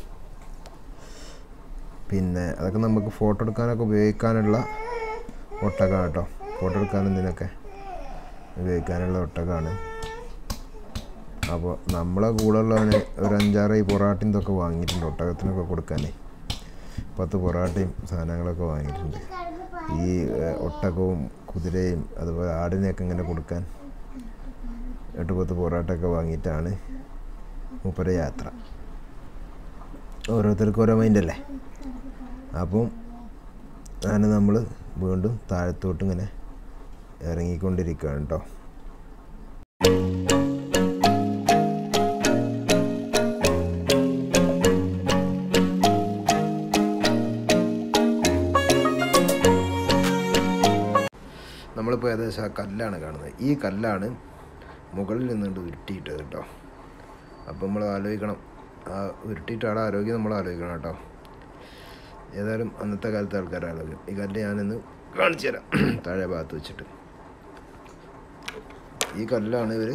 പിന്നെ അതൊക്കെ നമുക്ക് ഫോട്ടോ എടുക്കാനൊക്കെ ഉപയോഗിക്കാനുള്ള ഒട്ടകം കേട്ടോ. ഫോട്ടോ എടുക്കാനും ഇതിനൊക്കെ ഉപയോഗിക്കാനുള്ള ഒട്ടകമാണ്. അപ്പോൾ നമ്മളെ കൂടെ ഉള്ളവന് ഒരു അഞ്ചാറ് ഈ പൊറാട്ടയും ഇതൊക്കെ വാങ്ങിയിട്ടുണ്ട് ഒട്ടകത്തിനൊക്കെ കൊടുക്കാനേ. പത്ത് പൊറാട്ടയും സാധനങ്ങളൊക്കെ വാങ്ങിയിട്ടുണ്ട്. ഈ ഒട്ടകവും കുതിരയും അതുപോലെ ആടിനെയൊക്കെ ഇങ്ങനെ കൊടുക്കാൻ എട്ട് പത്ത് പൊറാട്ടയൊക്കെ വാങ്ങിയിട്ടാണ് മൂപ്പര യാത്ര. ഓരോരുത്തർക്കും ഓരോ മൈൻഡല്ലേ. അപ്പം അങ്ങനെ നമ്മൾ വീണ്ടും താഴത്തോട്ട് ഇങ്ങനെ ഇറങ്ങിക്കൊണ്ടിരിക്കുകയാണ് കേട്ടോ. നമ്മളിപ്പോൾ ഏകദേശം ആ കല്ലാണ് കാണുന്നത്. ഈ കല്ലാണ് മുകളിൽ നിന്നുകൊണ്ട് ഉരുട്ടിയിട്ടത് കേട്ടോ. അപ്പോൾ നമ്മൾ ആലോചിക്കണം, ആ ഉരുട്ടിയിട്ടാണ് ആരോഗ്യം നമ്മൾ ആലോചിക്കണം കേട്ടോ. ഏതായാലും അന്നത്തെ കാലത്തെ ആൾക്കാരുടെ ആലോചിക്കും. ഈ കല്ല് ഞാനിന്ന് കാണിച്ചു തരാം താഴെ ഭാഗത്ത് വെച്ചിട്ട്. ഈ കല്ലാണ് ഇവർ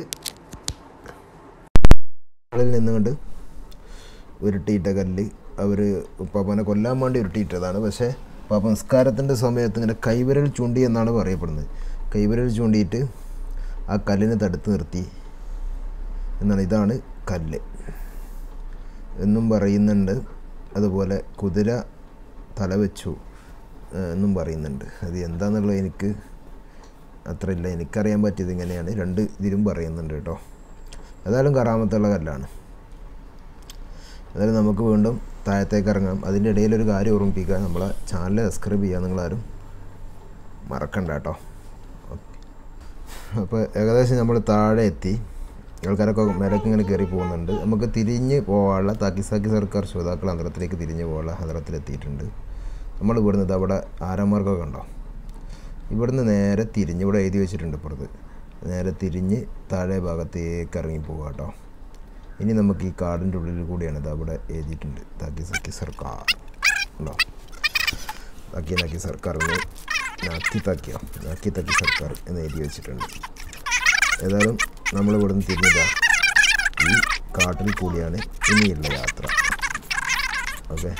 മുകളിൽ നിന്നുകൊണ്ട് ഉരുട്ടിയിട്ട കല്ല്. അവർ പാപ്പനെ കൊല്ലാൻ വേണ്ടി ഉരുട്ടിയിട്ടതാണ്. പക്ഷേ പാപ്പ നിസ്കാരത്തിൻ്റെ സമയത്ത് ഇങ്ങനെ കൈവിരൽ ചൂണ്ടി എന്നാണ് പറയപ്പെടുന്നത്. കൈവിരൽ ചൂണ്ടിയിട്ട് ആ കല്ലിനെ തടുത്ത് നിർത്തി എന്നാണ്. ഇതാണ് കല്ല് എന്നും പറയുന്നുണ്ട്. അതുപോലെ കുതിര തല വെച്ചു എന്നും പറയുന്നുണ്ട്. അത് എന്താണെന്നുള്ളത് എനിക്ക് അത്രയില്ല. എനിക്കറിയാൻ പറ്റിയത് ഇങ്ങനെയാണ്. രണ്ട് ഇതിലും പറയുന്നുണ്ട് കേട്ടോ. ഏതായാലും കറാമത്തുള്ള കല്ലാണ്. ഏതായാലും നമുക്ക് വീണ്ടും താഴത്തേക്ക് ഇറങ്ങാം. അതിൻ്റെ ഇടയിലൊരു കാര്യം ഓർമ്മിപ്പിക്കുക, നമ്മളെ ചാനൽ സബ്സ്ക്രൈബ് ചെയ്യുക നിങ്ങളാരും മറക്കണ്ട കേട്ടോ. അപ്പോൾ ഏകദേശം നമ്മൾ താഴെ എത്തി. ആൾക്കാരൊക്കെ മേലേക്ക് ഇങ്ങനെ കയറി പോകുന്നുണ്ട്. നമുക്ക് തിരിഞ്ഞ് പോകാനുള്ള താക്കി സാക്കി സർക്കാർ ശ്രോതാക്കൾ ഹദ്റത്തിലേക്ക് തിരിഞ്ഞ് പോകാനുള്ള ഹദ്റത്തിലെത്തിയിട്ടുണ്ട്. നമ്മൾ ഇവിടുന്ന് ഇത് അവിടെ ആരമാർക്കൊക്കെ ഉണ്ടോ, ഇവിടുന്ന് നേരെ തിരിഞ്ഞ് ഇവിടെ എഴുതി വെച്ചിട്ടുണ്ട് പുറത്ത്, നേരെ തിരിഞ്ഞ് താഴെ ഭാഗത്തേക്ക് ഇറങ്ങി പോകുക കേട്ടോ. ഇനി നമുക്ക് ഈ കാടിൻ്റെ ഉള്ളിൽ കൂടിയാണ് ഇത് അവിടെ എഴുതിയിട്ടുണ്ട് താക്കി സാക്കി സർക്കാർ ഉണ്ടോ. താക്കി താക്കി സർക്കാർ എന്ന് നാക്കി താക്കിയോ നാക്കി താക്കി സർക്കാർ എന്ന് എഴുതി വെച്ചിട്ടുണ്ട്. ഏതായാലും നമ്മൾ ഇവിടുന്ന് തിരിഞ്ഞതാ ഈ കാട്ടിൽ കൂടിയാണ് ഇനിയുള്ള യാത്ര. ഓക്കെ,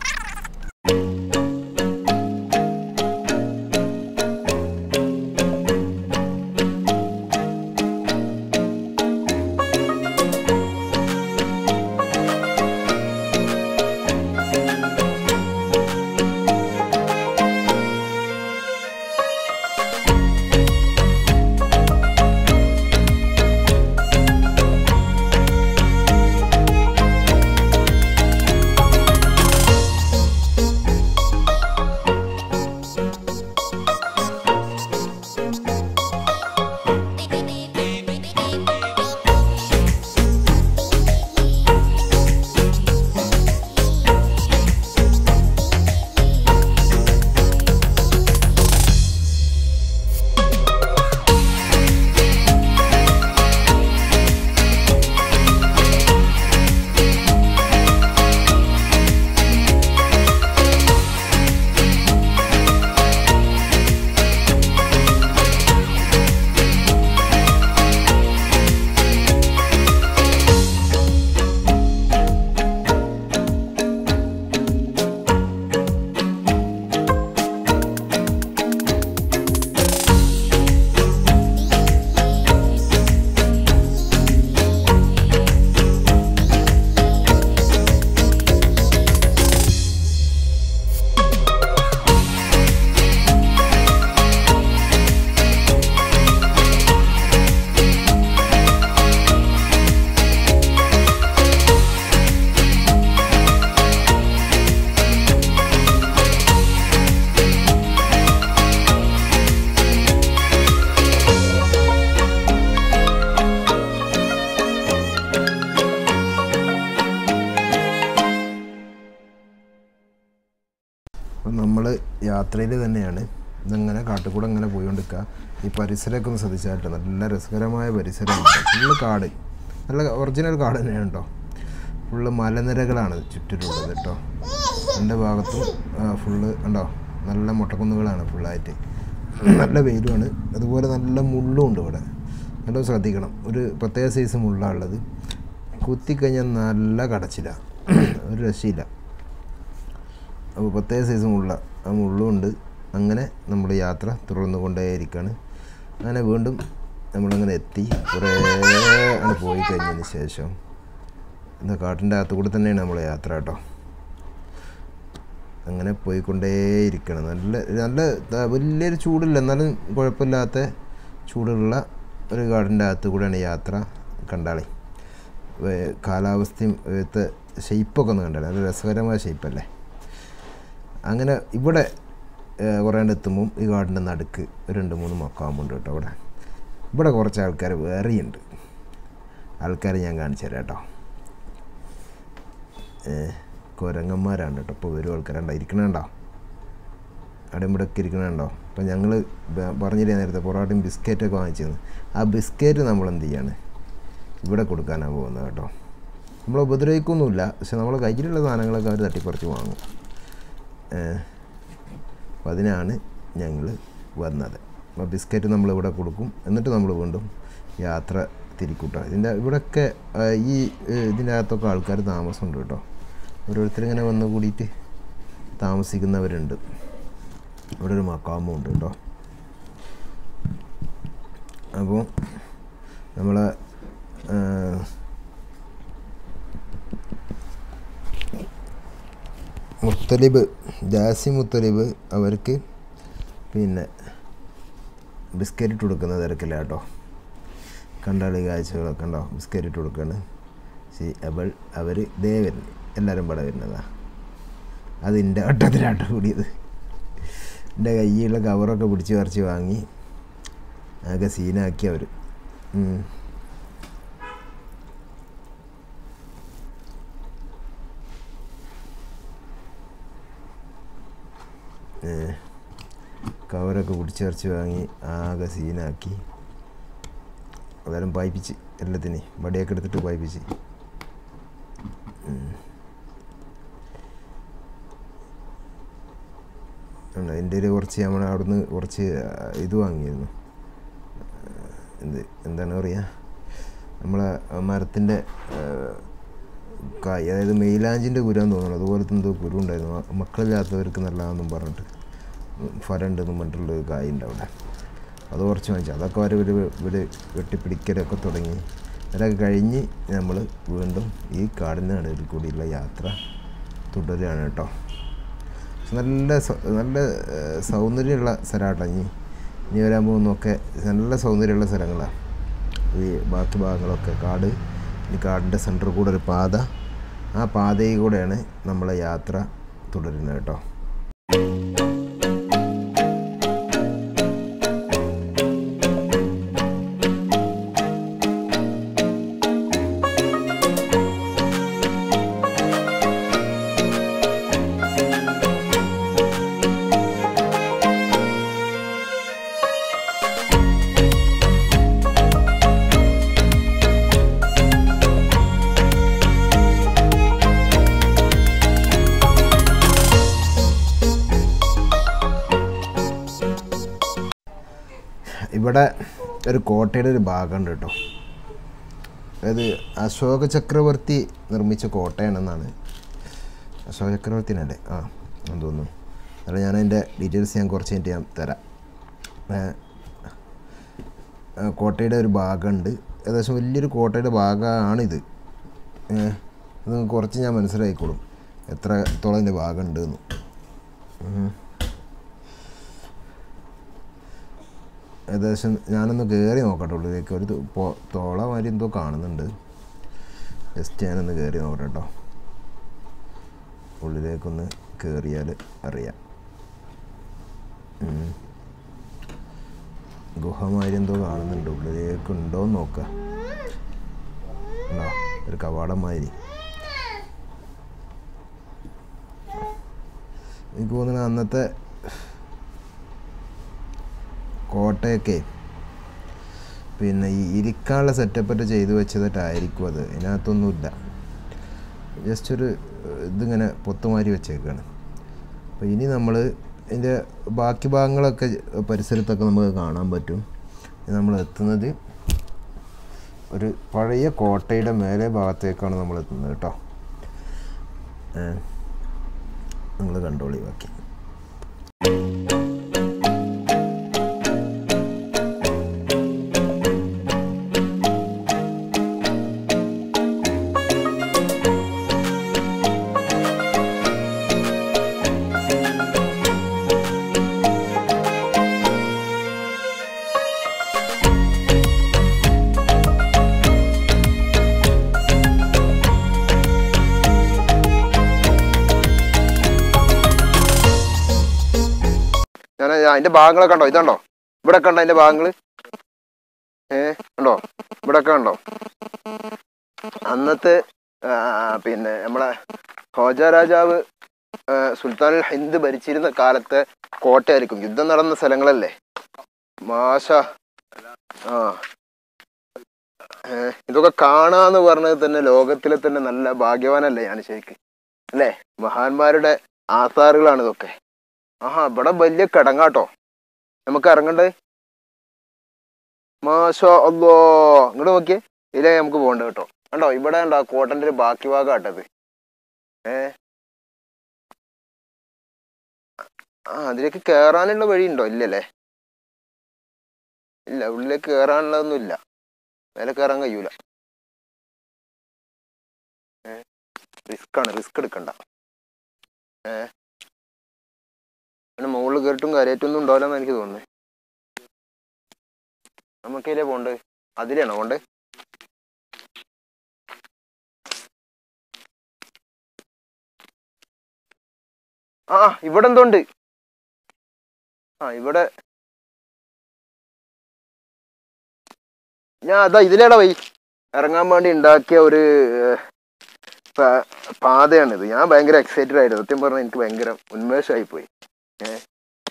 നമ്മൾ യാത്രയിൽ തന്നെയാണ്. ഇതങ്ങനെ കാട്ടുകൂടെ അങ്ങനെ പോയിക്കൊണ്ടിരിക്കുക. ഈ പരിസരമൊക്കെ ഒന്ന് ശ്രദ്ധിച്ചായിട്ട് നല്ല രസകരമായ പരിസരമാണ്. ഫുള്ള് കാട്, നല്ല ഒറിജിനൽ കാട് തന്നെയാണ് കേട്ടോ. ഫുള്ള് മലനിരകളാണ് ചുറ്റിലുള്ളത് കേട്ടോ. രണ്ട് ഭാഗത്തും ഫുള്ള് ഉണ്ടോ, നല്ല മുട്ടക്കുന്നുകളാണ് ഫുള്ളായിട്ട്. നല്ല വെയിലുമാണ്, അതുപോലെ നല്ല മുള്ളും ഉണ്ട് ഇവിടെ. നല്ല ശ്രദ്ധിക്കണം, ഒരു പ്രത്യേക സൈസ് മുള്ളാണുള്ളത്. കുത്തിക്കഴിഞ്ഞാൽ നല്ല കടച്ചിലാണ്, ഒരു രക്ഷയില്ല. അപ്പോൾ പ്രത്യേക സൈസ് മുള്ള, ആ മുള്ളുണ്ട്. അങ്ങനെ നമ്മൾ യാത്ര തുടർന്നു കൊണ്ടേയിരിക്കുകയാണ്. അങ്ങനെ വീണ്ടും നമ്മളങ്ങനെ എത്തി. കുറേ ആണ് പോയി കഴിഞ്ഞതിന് ശേഷം എന്താ കാട്ടിൻ്റെ അകത്തു കൂടെ തന്നെയാണ് നമ്മളെ യാത്ര കേട്ടോ. അങ്ങനെ പോയിക്കൊണ്ടേയിരിക്കണം. നല്ല നല്ല വലിയൊരു ചൂടില്ല, എന്നാലും കുഴപ്പമില്ലാത്ത ചൂടുള്ള ഒരു കാടിൻ്റെ അകത്തു കൂടെയാണ് യാത്ര. കണ്ടാളേ കാലാവസ്ഥയും ഇവിടുത്തെ ഷെയ്പ്പൊക്കെ ഒന്ന് കണ്ടാലേ, നല്ല രസകരമായ ഷെയ്പ്പല്ലേ. അങ്ങനെ ഇവിടെ കുറേ എത്തുമ്പം ഈ കാടിൻ്റെ നടുക്ക് ഒരു രണ്ട് മൂന്ന് മക്കാമുണ്ട് കേട്ടോ. ഇവിടെ ഇവിടെ കുറച്ച് ആൾക്കാർ വേറെയുണ്ട്. ആൾക്കാർ ഞാൻ കാണിച്ചു തരാം കേട്ടോ. കുരങ്ങന്മാരാണ് കേട്ടോ. ഇപ്പോൾ വരും ആൾക്കാരുണ്ടോ, ഇരിക്കണുണ്ടോ, അവിടെ ഇവിടെ ഒക്കെ ഇരിക്കണുണ്ടോ. അപ്പോൾ ഞങ്ങൾ പറഞ്ഞില്ലേ നേരത്തെ പൊറോട്ടയും ബിസ്ക്കറ്റൊക്കെ വാങ്ങിച്ചിരുന്നു. ആ ബിസ്ക്കറ്റ് നമ്മളെന്ത് ചെയ്യാണ്, ഇവിടെ കൊടുക്കാനാണ് പോകുന്നത് കേട്ടോ. നമ്മൾ ഉപദ്രവിക്കൊന്നുമില്ല, പക്ഷെ നമ്മൾ കയ്യിലുള്ള സാധനങ്ങളൊക്കെ അവർ തട്ടിപ്പറിച്ച് വാങ്ങും. അപ്പോൾ അതിനാണ് ഞങ്ങൾ വന്നത്. അപ്പോൾ ബിസ്ക്കറ്റ് നമ്മളിവിടെ കൊടുക്കും, എന്നിട്ട് നമ്മൾ വീണ്ടും യാത്ര തിരിക്കൂട്ടോ. ഇതിൻ്റെ ഇവിടെയൊക്കെ ഈ ഇതിൻ്റെ അകത്തൊക്കെ ആൾക്കാർ താമസമുണ്ട് കേട്ടോ. ഓരോരുത്തരിങ്ങനെ വന്ന് കൂടിയിട്ട് താമസിക്കുന്നവരുണ്ട്. ഇവിടെ ഒരു മക്കാമും ഉണ്ട് കേട്ടോ. അപ്പോൾ നമ്മളെ മുത്തലിബ് ജാസി മുത്തലിബ് അവർക്ക് പിന്നെ ബിസ്ക്കറ്റ് ഇട്ട് കൊടുക്കുന്ന തിരക്കില്ല കേട്ടോ. കണ്ടാളി കാഴ്ചകളൊക്കെ ഉണ്ടോ, ബിസ്ക്കറ്റ് ഇട്ട് കൊടുക്കുകയാണ്. സി അവൾ അവർ ദേ വരുന്നത്, എല്ലാവരും പടം വരുന്നതാണ്. അതിൻ്റെ വട്ടത്തിലാട്ട് കൂടിയത്. എൻ്റെ കയ്യിലുള്ള കവറൊക്കെ പിടിച്ച് പറിച്ച് വാങ്ങി ആകെ സീനാക്കി അവർ. കവറൊക്കെ പിടിച്ച് പറിച്ച് വാങ്ങി ആകെ സീനാക്കി. അതെല്ലാം പായിപ്പിച്ച് എല്ലാത്തിനെയും വടിയൊക്കെ എടുത്തിട്ട് പായിപ്പിച്ച്. എൻ്റെ ഒരു കുറച്ച് നമ്മൾ അവിടുന്ന് കുറച്ച് ഇത് വാങ്ങിയിരുന്നു. എന്ത് എന്താണ് പറയുക, നമ്മളെ മരത്തിൻ്റെ കായ്, അതായത് മെയിലാഞ്ചിൻ്റെ കുരുവാന്ന് തോന്നുന്നു. അതുപോലത്തെ എന്തോ കുരു ഉണ്ടായിരുന്നു. മക്കളില്ലാത്തവർക്ക് നല്ലതാണെന്നും പറഞ്ഞിട്ട് ഫലം ഉണ്ടെന്നും പറഞ്ഞിട്ടുള്ളൊരു കായുണ്ട് അവിടെ. അത് കുറച്ച് വാങ്ങിച്ചു. അതൊക്കെ വരെ ഒരു ഇവർ വെട്ടിപ്പിടിക്കലൊക്കെ തുടങ്ങി. അതൊക്കെ കഴിഞ്ഞ് നമ്മൾ വീണ്ടും ഈ കാടിൻ്റെ നടുവിൽ കൂടിയുള്ള യാത്ര തുടരുകയാണ് കേട്ടോ. നല്ല നല്ല സൗന്ദര്യമുള്ള സ്ഥലമാട്ടോ. ഇനി ഇനി വരാൻ പോകുന്നതൊക്കെ നല്ല സൗന്ദര്യമുള്ള സ്ഥലങ്ങളാണ്. ഈ ബാക്കി ഭാഗങ്ങളൊക്കെ കാട്. ഈ കാടിൻ്റെ സെൻറ്ററിൽ കൂടെ ഒരു പാത, ആ പാതയിൽ കൂടെയാണ് നമ്മളെ യാത്ര തുടരുന്നത് കേട്ടോ. ഇവിടെ ഒരു കോട്ടയുടെ ഒരു ഭാഗമുണ്ട് കേട്ടോ. അതായത് അശോക ചക്രവർത്തി നിർമ്മിച്ച കോട്ടയാണെന്നാണ്. അശോക ചക്രവർത്തിനല്ലേ? ആ എന്ന് തോന്നുന്നു. അല്ല, ഞാൻ അതിൻ്റെ ഡീറ്റെയിൽസ് ഞാൻ കുറച്ച് കഴിഞ്ഞിട്ട് ഞാൻ തരാം. കോട്ടയുടെ ഒരു ഭാഗമുണ്ട്. ഏകദേശം വലിയൊരു കോട്ടയുടെ ഭാഗമാണിത്. ഇത് കുറച്ച് ഞാൻ മനസ്സിലാക്കിക്കോളും എത്രത്തോളം ഇതിൻ്റെ ഭാഗമുണ്ട് എന്ന്. ഏകദേശം ഞാനൊന്ന് കയറി നോക്കട്ടെ ഉള്ളിലേക്ക്. ഒരു തോള മാതിരി എന്തോ കാണുന്നുണ്ട്. ജസ്റ്റ് ഞാനൊന്ന് കയറി നോക്കട്ടെ കേട്ടോ. ഉള്ളിലേക്കൊന്ന് കയറിയാൽ അറിയാം. ഗുഹമാതിരി എന്തോ കാണുന്നുണ്ട്. ഉള്ളിലേക്ക് ഉണ്ടോയെന്ന് നോക്കുക. ഉണ്ടോ? ഒരു കവാടം മാതിരി. എനിക്ക് തോന്നുന്നത് അന്നത്തെ കോട്ടയൊക്കെ പിന്നെ ഈ ഇരിക്കാനുള്ള സെറ്റപ്പൊക്കെ ചെയ്തു വെച്ചതായിട്ടായിരിക്കും അത്. അതിനകത്തൊന്നുമില്ല, ജസ്റ്റ് ഒരു ഇതിങ്ങനെ പൊത്തുമാരി വെച്ചേക്കാണ്. അപ്പോൾ ഇനി നമ്മൾ ഇതിൻ്റെ ബാക്കി ഭാഗങ്ങളൊക്കെ പരിസരത്തൊക്കെ നമുക്ക് കാണാൻ പറ്റും. നമ്മൾ എത്തുന്നത് ഒരു പഴയ കോട്ടയുടെ മേലെ ഭാഗത്തേക്കാണ് നമ്മൾ എത്തുന്നത് കേട്ടോ. നിങ്ങൾ കണ്ടോളി ബാക്കി. ഞാൻ അതിൻ്റെ ഭാഗങ്ങളൊക്കെ കണ്ടോ? ഇതുണ്ടോ? ഇവിടെ കണ്ടോ അതിൻ്റെ ഭാഗങ്ങൾ? ഏ കണ്ടോ? ഇവിടെയൊക്കെ കണ്ടോ? അന്നത്തെ പിന്നെ നമ്മളെ ഖോജ രാജാവ് സുൽത്താനുൽ ഹിന്ദ് ഭരിച്ചിരുന്ന കാലത്തെ കോട്ടയായിരിക്കും. യുദ്ധം നടന്ന സ്ഥലങ്ങളല്ലേ മാഷ. ആ ഏഹ് ഇതൊക്കെ കാണാന്ന് പറഞ്ഞത് തന്നെ ലോകത്തിലെ തന്നെ നല്ല ഭാഗ്യവാനല്ലേ ഞാൻ ശരിക്കും, അല്ലേ? മഹാന്മാരുടെ ആധാറുകളാണ് ഇതൊക്കെ. ആഹാ, ഇവിടെ വലിയ കിടങ്ങാട്ടോ. നമുക്ക് ഇറങ്ങണ്ടേ? മാഷാ അല്ലോ, ഇങ്ങോട്ട് നോക്കിയേ. ഇതിലേ നമുക്ക് പോകണ്ട കേട്ടോ. കണ്ടോ? ഇവിടെ ഉണ്ടോ കോട്ടൻ്റെ ഒരു ബാക്കി ഭാഗം ആട്ടത്. ഏ ആ അതിലേക്ക് കയറാനുള്ള വഴി ഉണ്ടോ? ഇല്ലല്ലേ, ഇല്ല. ഉള്ളിലേക്ക് കയറാനുള്ളതൊന്നും ഇല്ല. മേലെ കയറാൻ കഴിയൂല. ഏ റിസ്ക് ആണ്, റിസ്ക് എടുക്കണ്ട. ഏ പിന്നെ മുകളിൽ കയറിയിട്ടും കയറിയിട്ടൊന്നും ഉണ്ടാവില്ലെന്ന് എനിക്ക് തോന്നുന്നത്. നമുക്കതിലേ പോണ്ടേ? അതിലാണോ പോണ്ടേ? ആ ഇവിടെ എന്തുണ്ട്? ആ ഇവിടെ ഞാൻ അതാ ഇതിലേടാ വൈ ഇറങ്ങാൻ വേണ്ടി ഉണ്ടാക്കിയ ഒരു പാതയാണിത്. ഞാൻ ഭയങ്കര എക്സൈറ്റഡ് ആയിരുന്നു. സത്യം പറഞ്ഞാൽ എനിക്ക് ഭയങ്കര ഉന്മേഷമായി പോയി. ഏഹ്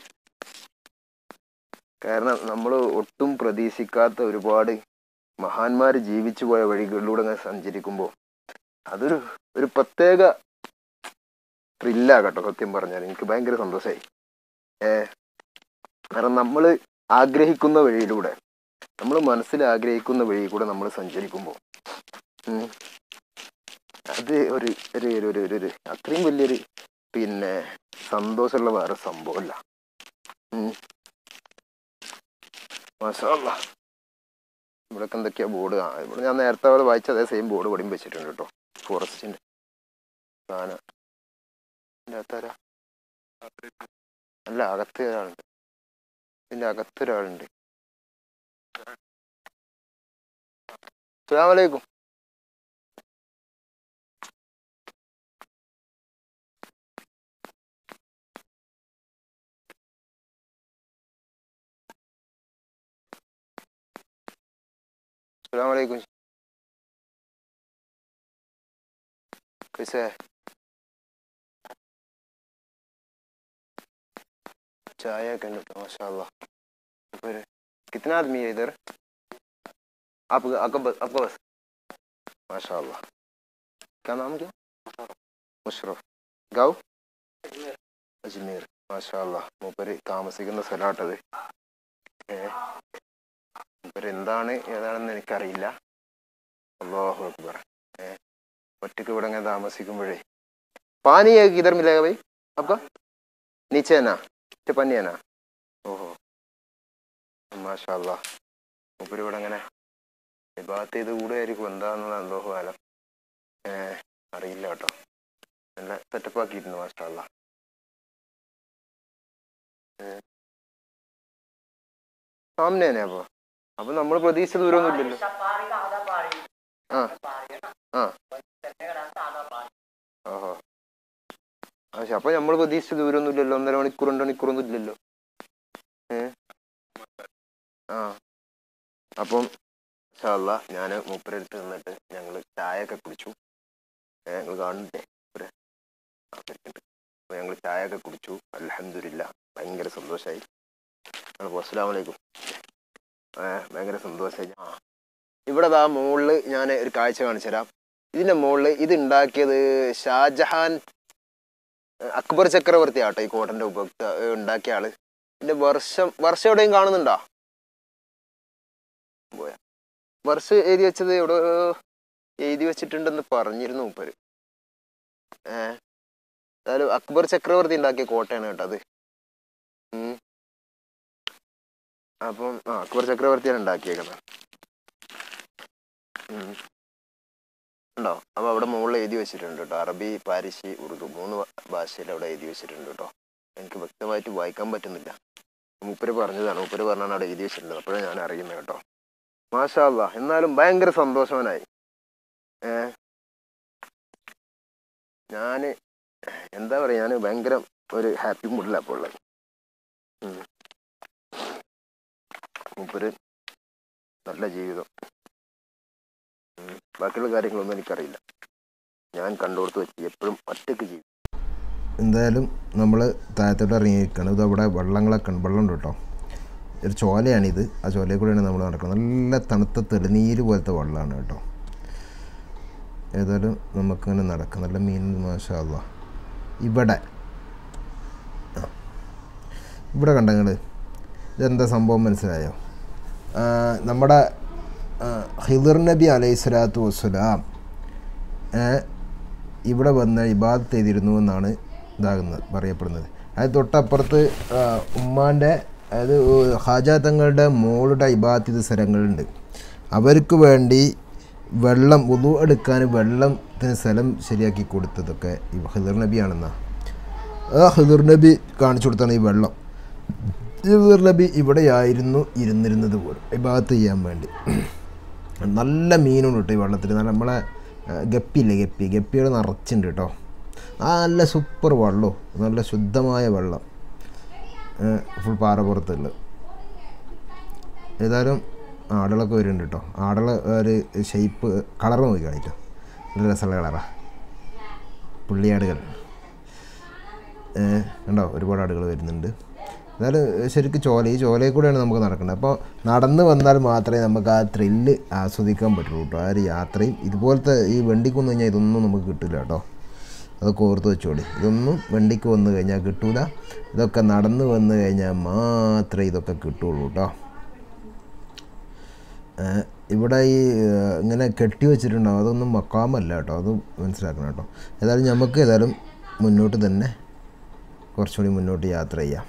കാരണം നമ്മൾ ഒട്ടും പ്രതീക്ഷിക്കാത്ത ഒരുപാട് മഹാന്മാർ ജീവിച്ചു പോയ വഴികളിലൂടെ അങ്ങനെ സഞ്ചരിക്കുമ്പോൾ അതൊരു ഒരു പ്രത്യേക ത്രില്ലാകട്ടോ. സത്യം പറഞ്ഞാൽ എനിക്ക് ഭയങ്കര സന്തോഷമായി. ഏഹ് കാരണം നമ്മൾ ആഗ്രഹിക്കുന്ന വഴിയിലൂടെ, നമ്മൾ മനസ്സിൽ ആഗ്രഹിക്കുന്ന വഴി കൂടെ നമ്മൾ സഞ്ചരിക്കുമ്പോൾ അത് ഒരു ഒരു ഒരു ഒരു അത്രയും വലിയൊരു പിന്നെ സന്തോഷമുള്ള വേറെ സംഭവമല്ല. മാഷാ അല്ലാഹ്. ഇവിടെയൊക്കെ എന്തൊക്കെയാ ബോർഡ്? ആ ഇവിടെ ഞാൻ നേരത്തെ അവിടെ വായിച്ച അതേ സെയിം ബോർഡ് ഇവിടെയും വെച്ചിട്ടുണ്ട് കേട്ടോ. ഫോറസ്റ്റിൻ്റെ സാധനം അകത്താരാ? അല്ല, അകത്ത് ഒരാളുണ്ട്. ഇതിൻ്റെ അകത്തൊരാളുണ്ട്. അസ്സലാമു അലൈക്കും. अस्सलाम वालेकुम। कैसे है? चाय करने का माशाल्लाह। फिर कितना आदमी है इधर? आप आपका बस आपका बस माशाल्लाह। क्या नाम क्या? मुशरफ। गाँव? अजमेर। മാഷാഅല്ലാഹ്. മൂപ്പര് താമസിക്കുന്ന സ്ഥലമാട്ടത്. മൂപ്പര് എന്താണ് ഏതാണെന്ന് എനിക്കറിയില്ല. അല്ലാഹു അക്ബർ. ഏഹ് ഒറ്റയ്ക്ക് ഇവിടെ ഇങ്ങനെ താമസിക്കുമ്പോഴേ പാനി ഇധർ മിലേഗാ ഭൈ आपका? नीचे है ना? പനി है ना? ഓഹോ മാഷാഅല്ലാഹ്. മൂപ്പര് ഇവിടെ ഇങ്ങനെ ഇബാദത്ത് ചെയ്ത് കൂടെയായിരിക്കും. എന്താണെന്ന് അല്ലാഹു അലം. ഏഹ് അറിയില്ല കേട്ടോ. നല്ല സെറ്റപ്പ് ആക്കിയിരുന്നു മാഷാഅല്ലാഹ്. സാമനെ തന്നെ. അപ്പൊ അപ്പൊ നമ്മൾ പ്രതീക്ഷിച്ച ദൂരമൊന്നും ഇല്ലല്ലോ. ആ ആ ഓഹോ പക്ഷെ അപ്പൊ നമ്മൾ പ്രതീക്ഷിച്ച ദൂരമൊന്നും ഇല്ലല്ലോ. ഒന്നര മണിക്കൂർ രണ്ട് മണിക്കൂറൊന്നും ഇല്ലല്ലോ. ഏഹ് ആ അപ്പം ഇൻഷാ അല്ലാഹ് ഞാൻ മൂപ്പരടുത്ത് നിന്നിട്ട് ഞങ്ങൾ ചായ ഒക്കെ കുടിച്ചു. ഞങ്ങൾ കാണണ്ടേ ഒരു അപ്പോൾ ഞങ്ങൾ ചായ ഒക്കെ കുടിച്ചു. അൽഹംദുലില്ലാഹ് ഭയങ്കര സന്തോഷമായി. അസ്സലാമു അലൈക്കും. ഭയങ്കര സന്തോഷമായി. ആ ഇവിടെ ആ മുകളിൽ ഞാൻ ഒരു കാഴ്ച കാണിച്ചു തരാം. ഇതിൻ്റെ മുകളിൽ ഇത് ഉണ്ടാക്കിയത് ഷാജഹാൻ അക്ബർ ചക്രവർത്തി ആട്ടോ. ഈ കോട്ടൻ്റെ ഉപഭോക്ത ഉണ്ടാക്കിയ ആള്. ഇതിൻ്റെ വർഷം വർഷം എവിടെയും കാണുന്നുണ്ടോ? പോയ വർഷം എഴുതി വെച്ചത് എവിടെ എഴുതി വെച്ചിട്ടുണ്ടെന്ന് പറഞ്ഞിരുന്നു മൂപ്പര്. ഏഹ് എന്തായാലും അക്ബർ ചക്രവർത്തി ഉണ്ടാക്കിയ കോട്ടയാണ് കേട്ടോ അത്. അപ്പം ആ അക്ബർ ചക്രവർത്തിയാണ് ഉണ്ടാക്കിയേക്കുന്നത്. ഉണ്ടോ? അപ്പോൾ അവിടെ മുകളിൽ എഴുതി വെച്ചിട്ടുണ്ട് കേട്ടോ. അറബി, പാരിഷി, ഉറുദു മൂന്ന് ഭാഷയിൽ അവിടെ എഴുതി വെച്ചിട്ടുണ്ട് കേട്ടോ. എനിക്ക് വ്യക്തമായിട്ട് വായിക്കാൻ പറ്റുന്നില്ല. മൂപ്പര് പറഞ്ഞതാണ്. മൂപ്പര് പറഞ്ഞാണ് അവിടെ എഴുതി വെച്ചിട്ടുണ്ട്. അപ്പോഴാണ് ഞാൻ അറിയുന്നത് കേട്ടോ. മാഷാ അല്ലാഹ്. എന്നാലും ഭയങ്കര സന്തോഷവാനായി. ഏഹ് ഞാൻ എന്താ പറയുക, ഞാൻ ഭയങ്കര ഒരു ഹാപ്പി മൂഡിലാണ് അപ്പോൾ ഉള്ളത്. മൂപ്പര് നല്ല ജീവിതം. ബാക്കിയുള്ള കാര്യങ്ങളൊന്നും എനിക്കറിയില്ല. ഞാൻ കണ്ടുകൊടുത്ത് വെച്ച് എപ്പോഴും ഒറ്റയ്ക്ക് ജീവിക്കും. എന്തായാലും നമ്മൾ താഴത്തോട്ട് ഇറങ്ങിയിരിക്കണം. ഇത് അവിടെ വെള്ളങ്ങളൊക്കെ ഉണ്ട്. വെള്ളം ഉണ്ട് കേട്ടോ. ഒരു ചോലയാണിത്. ആ ചോലയിൽ കൂടെയാണ് നമ്മൾ നടക്കുന്നത്. നല്ല തണുത്ത തെളിനീര് പോലത്തെ വെള്ളമാണ് കേട്ടോ. ഏതായാലും നമുക്കിങ്ങനെ നടക്കാം. നല്ല മീൻ മാഷാ അല്ലാഹ്. ഇവിടെ ഇവിടെ കണ്ട നിങ്ങൾ ഇതെന്താ സംഭവം മനസ്സിലായോ? നമ്മുടെ ഖിദർ നബി അലൈഹി സ്വലാത്തു വസ്സലാം ഇവിടെ വന്ന് ഇബാദത്ത് ചെയ്തിരുന്നു എന്നാണ് ഇതാകുന്നത് പറയപ്പെടുന്നത്. അത് തൊട്ടപ്പുറത്ത് ഉമ്മാൻ്റെ അതായത് ഹാജ തങ്ങളുടെ മോളുടെ ഇബാദത്ത് ചെയ്ത സ്ഥലങ്ങളുണ്ട്. അവർക്ക് വേണ്ടി വെള്ളം വുളു എടുക്കാൻ വെള്ളത്തിന് സ്ഥലം ശരിയാക്കി കൊടുത്തതൊക്കെ ഈ ഖിദർ നബിയാണെന്നാ. ആ ഖിദർ നബി കാണിച്ചു കൊടുത്താണ് ഈ വെള്ളം. ഖിദർ നബി ഇവിടെയായിരുന്നു ഇരുന്നിരുന്നത് പോലും ഇബാദത്ത് ചെയ്യാൻ വേണ്ടി. നല്ല മീനുണ്ട് കേട്ടോ ഈ വെള്ളത്തിൽ. നല്ല നമ്മളെ ഗപ്പിയില്ലേ ഗപ്പി ഗപ്പികൾ നിറച്ചുണ്ട് കേട്ടോ. നല്ല സൂപ്പർ വെള്ളവും നല്ല ശുദ്ധമായ വെള്ളം ഫുൾ പാറപ്പുറത്തുള്ളത്. ഏതായാലും ആടുകളൊക്കെ വരുന്നുണ്ട് കേട്ടോ. ആടുകൾ ഒരു ഷേപ്പ് കളറ് നോക്കി കാണിട്ടോ, നല്ല രസമുള്ള കളറാണ് പുള്ളിയാടുകൾ. കണ്ടോ ഒരുപാട് ആടുകൾ വരുന്നുണ്ട്. എന്നാലും ശരിക്കും ചോല ഈ ചോലയിൽ കൂടെയാണ് നമുക്ക് നടക്കേണ്ടത്. അപ്പോൾ നടന്ന് വന്നാൽ മാത്രമേ നമുക്ക് ആ ത്രില്ല് ആസ്വദിക്കാൻ പറ്റുള്ളൂ കേട്ടോ. ആ ഒരു യാത്രയും ഇതുപോലത്തെ ഈ വണ്ടിക്ക് വന്നു കഴിഞ്ഞാൽ ഇതൊന്നും നമുക്ക് കിട്ടില്ല കേട്ടോ. അതൊക്കെ ഓർത്ത് വെച്ചോളി. ഇതൊന്നും വണ്ടിക്ക് വന്നു കഴിഞ്ഞാൽ കിട്ടൂല. ഇതൊക്കെ നടന്ന് വന്നു കഴിഞ്ഞാൽ മാത്രമേ ഇതൊക്കെ കിട്ടുള്ളൂ കേട്ടോ. ഇവിടെ ഈ ഇങ്ങനെ കെട്ടി വെച്ചിട്ടുണ്ടാവും, അതൊന്നും മക്കാമല്ല കേട്ടോ, അത് മനസ്സിലാക്കണം കേട്ടോ. ഏതായാലും നമുക്ക് ഏതായാലും മുന്നോട്ട് തന്നെ കുറച്ചുകൂടി മുന്നോട്ട് യാത്ര ചെയ്യാം.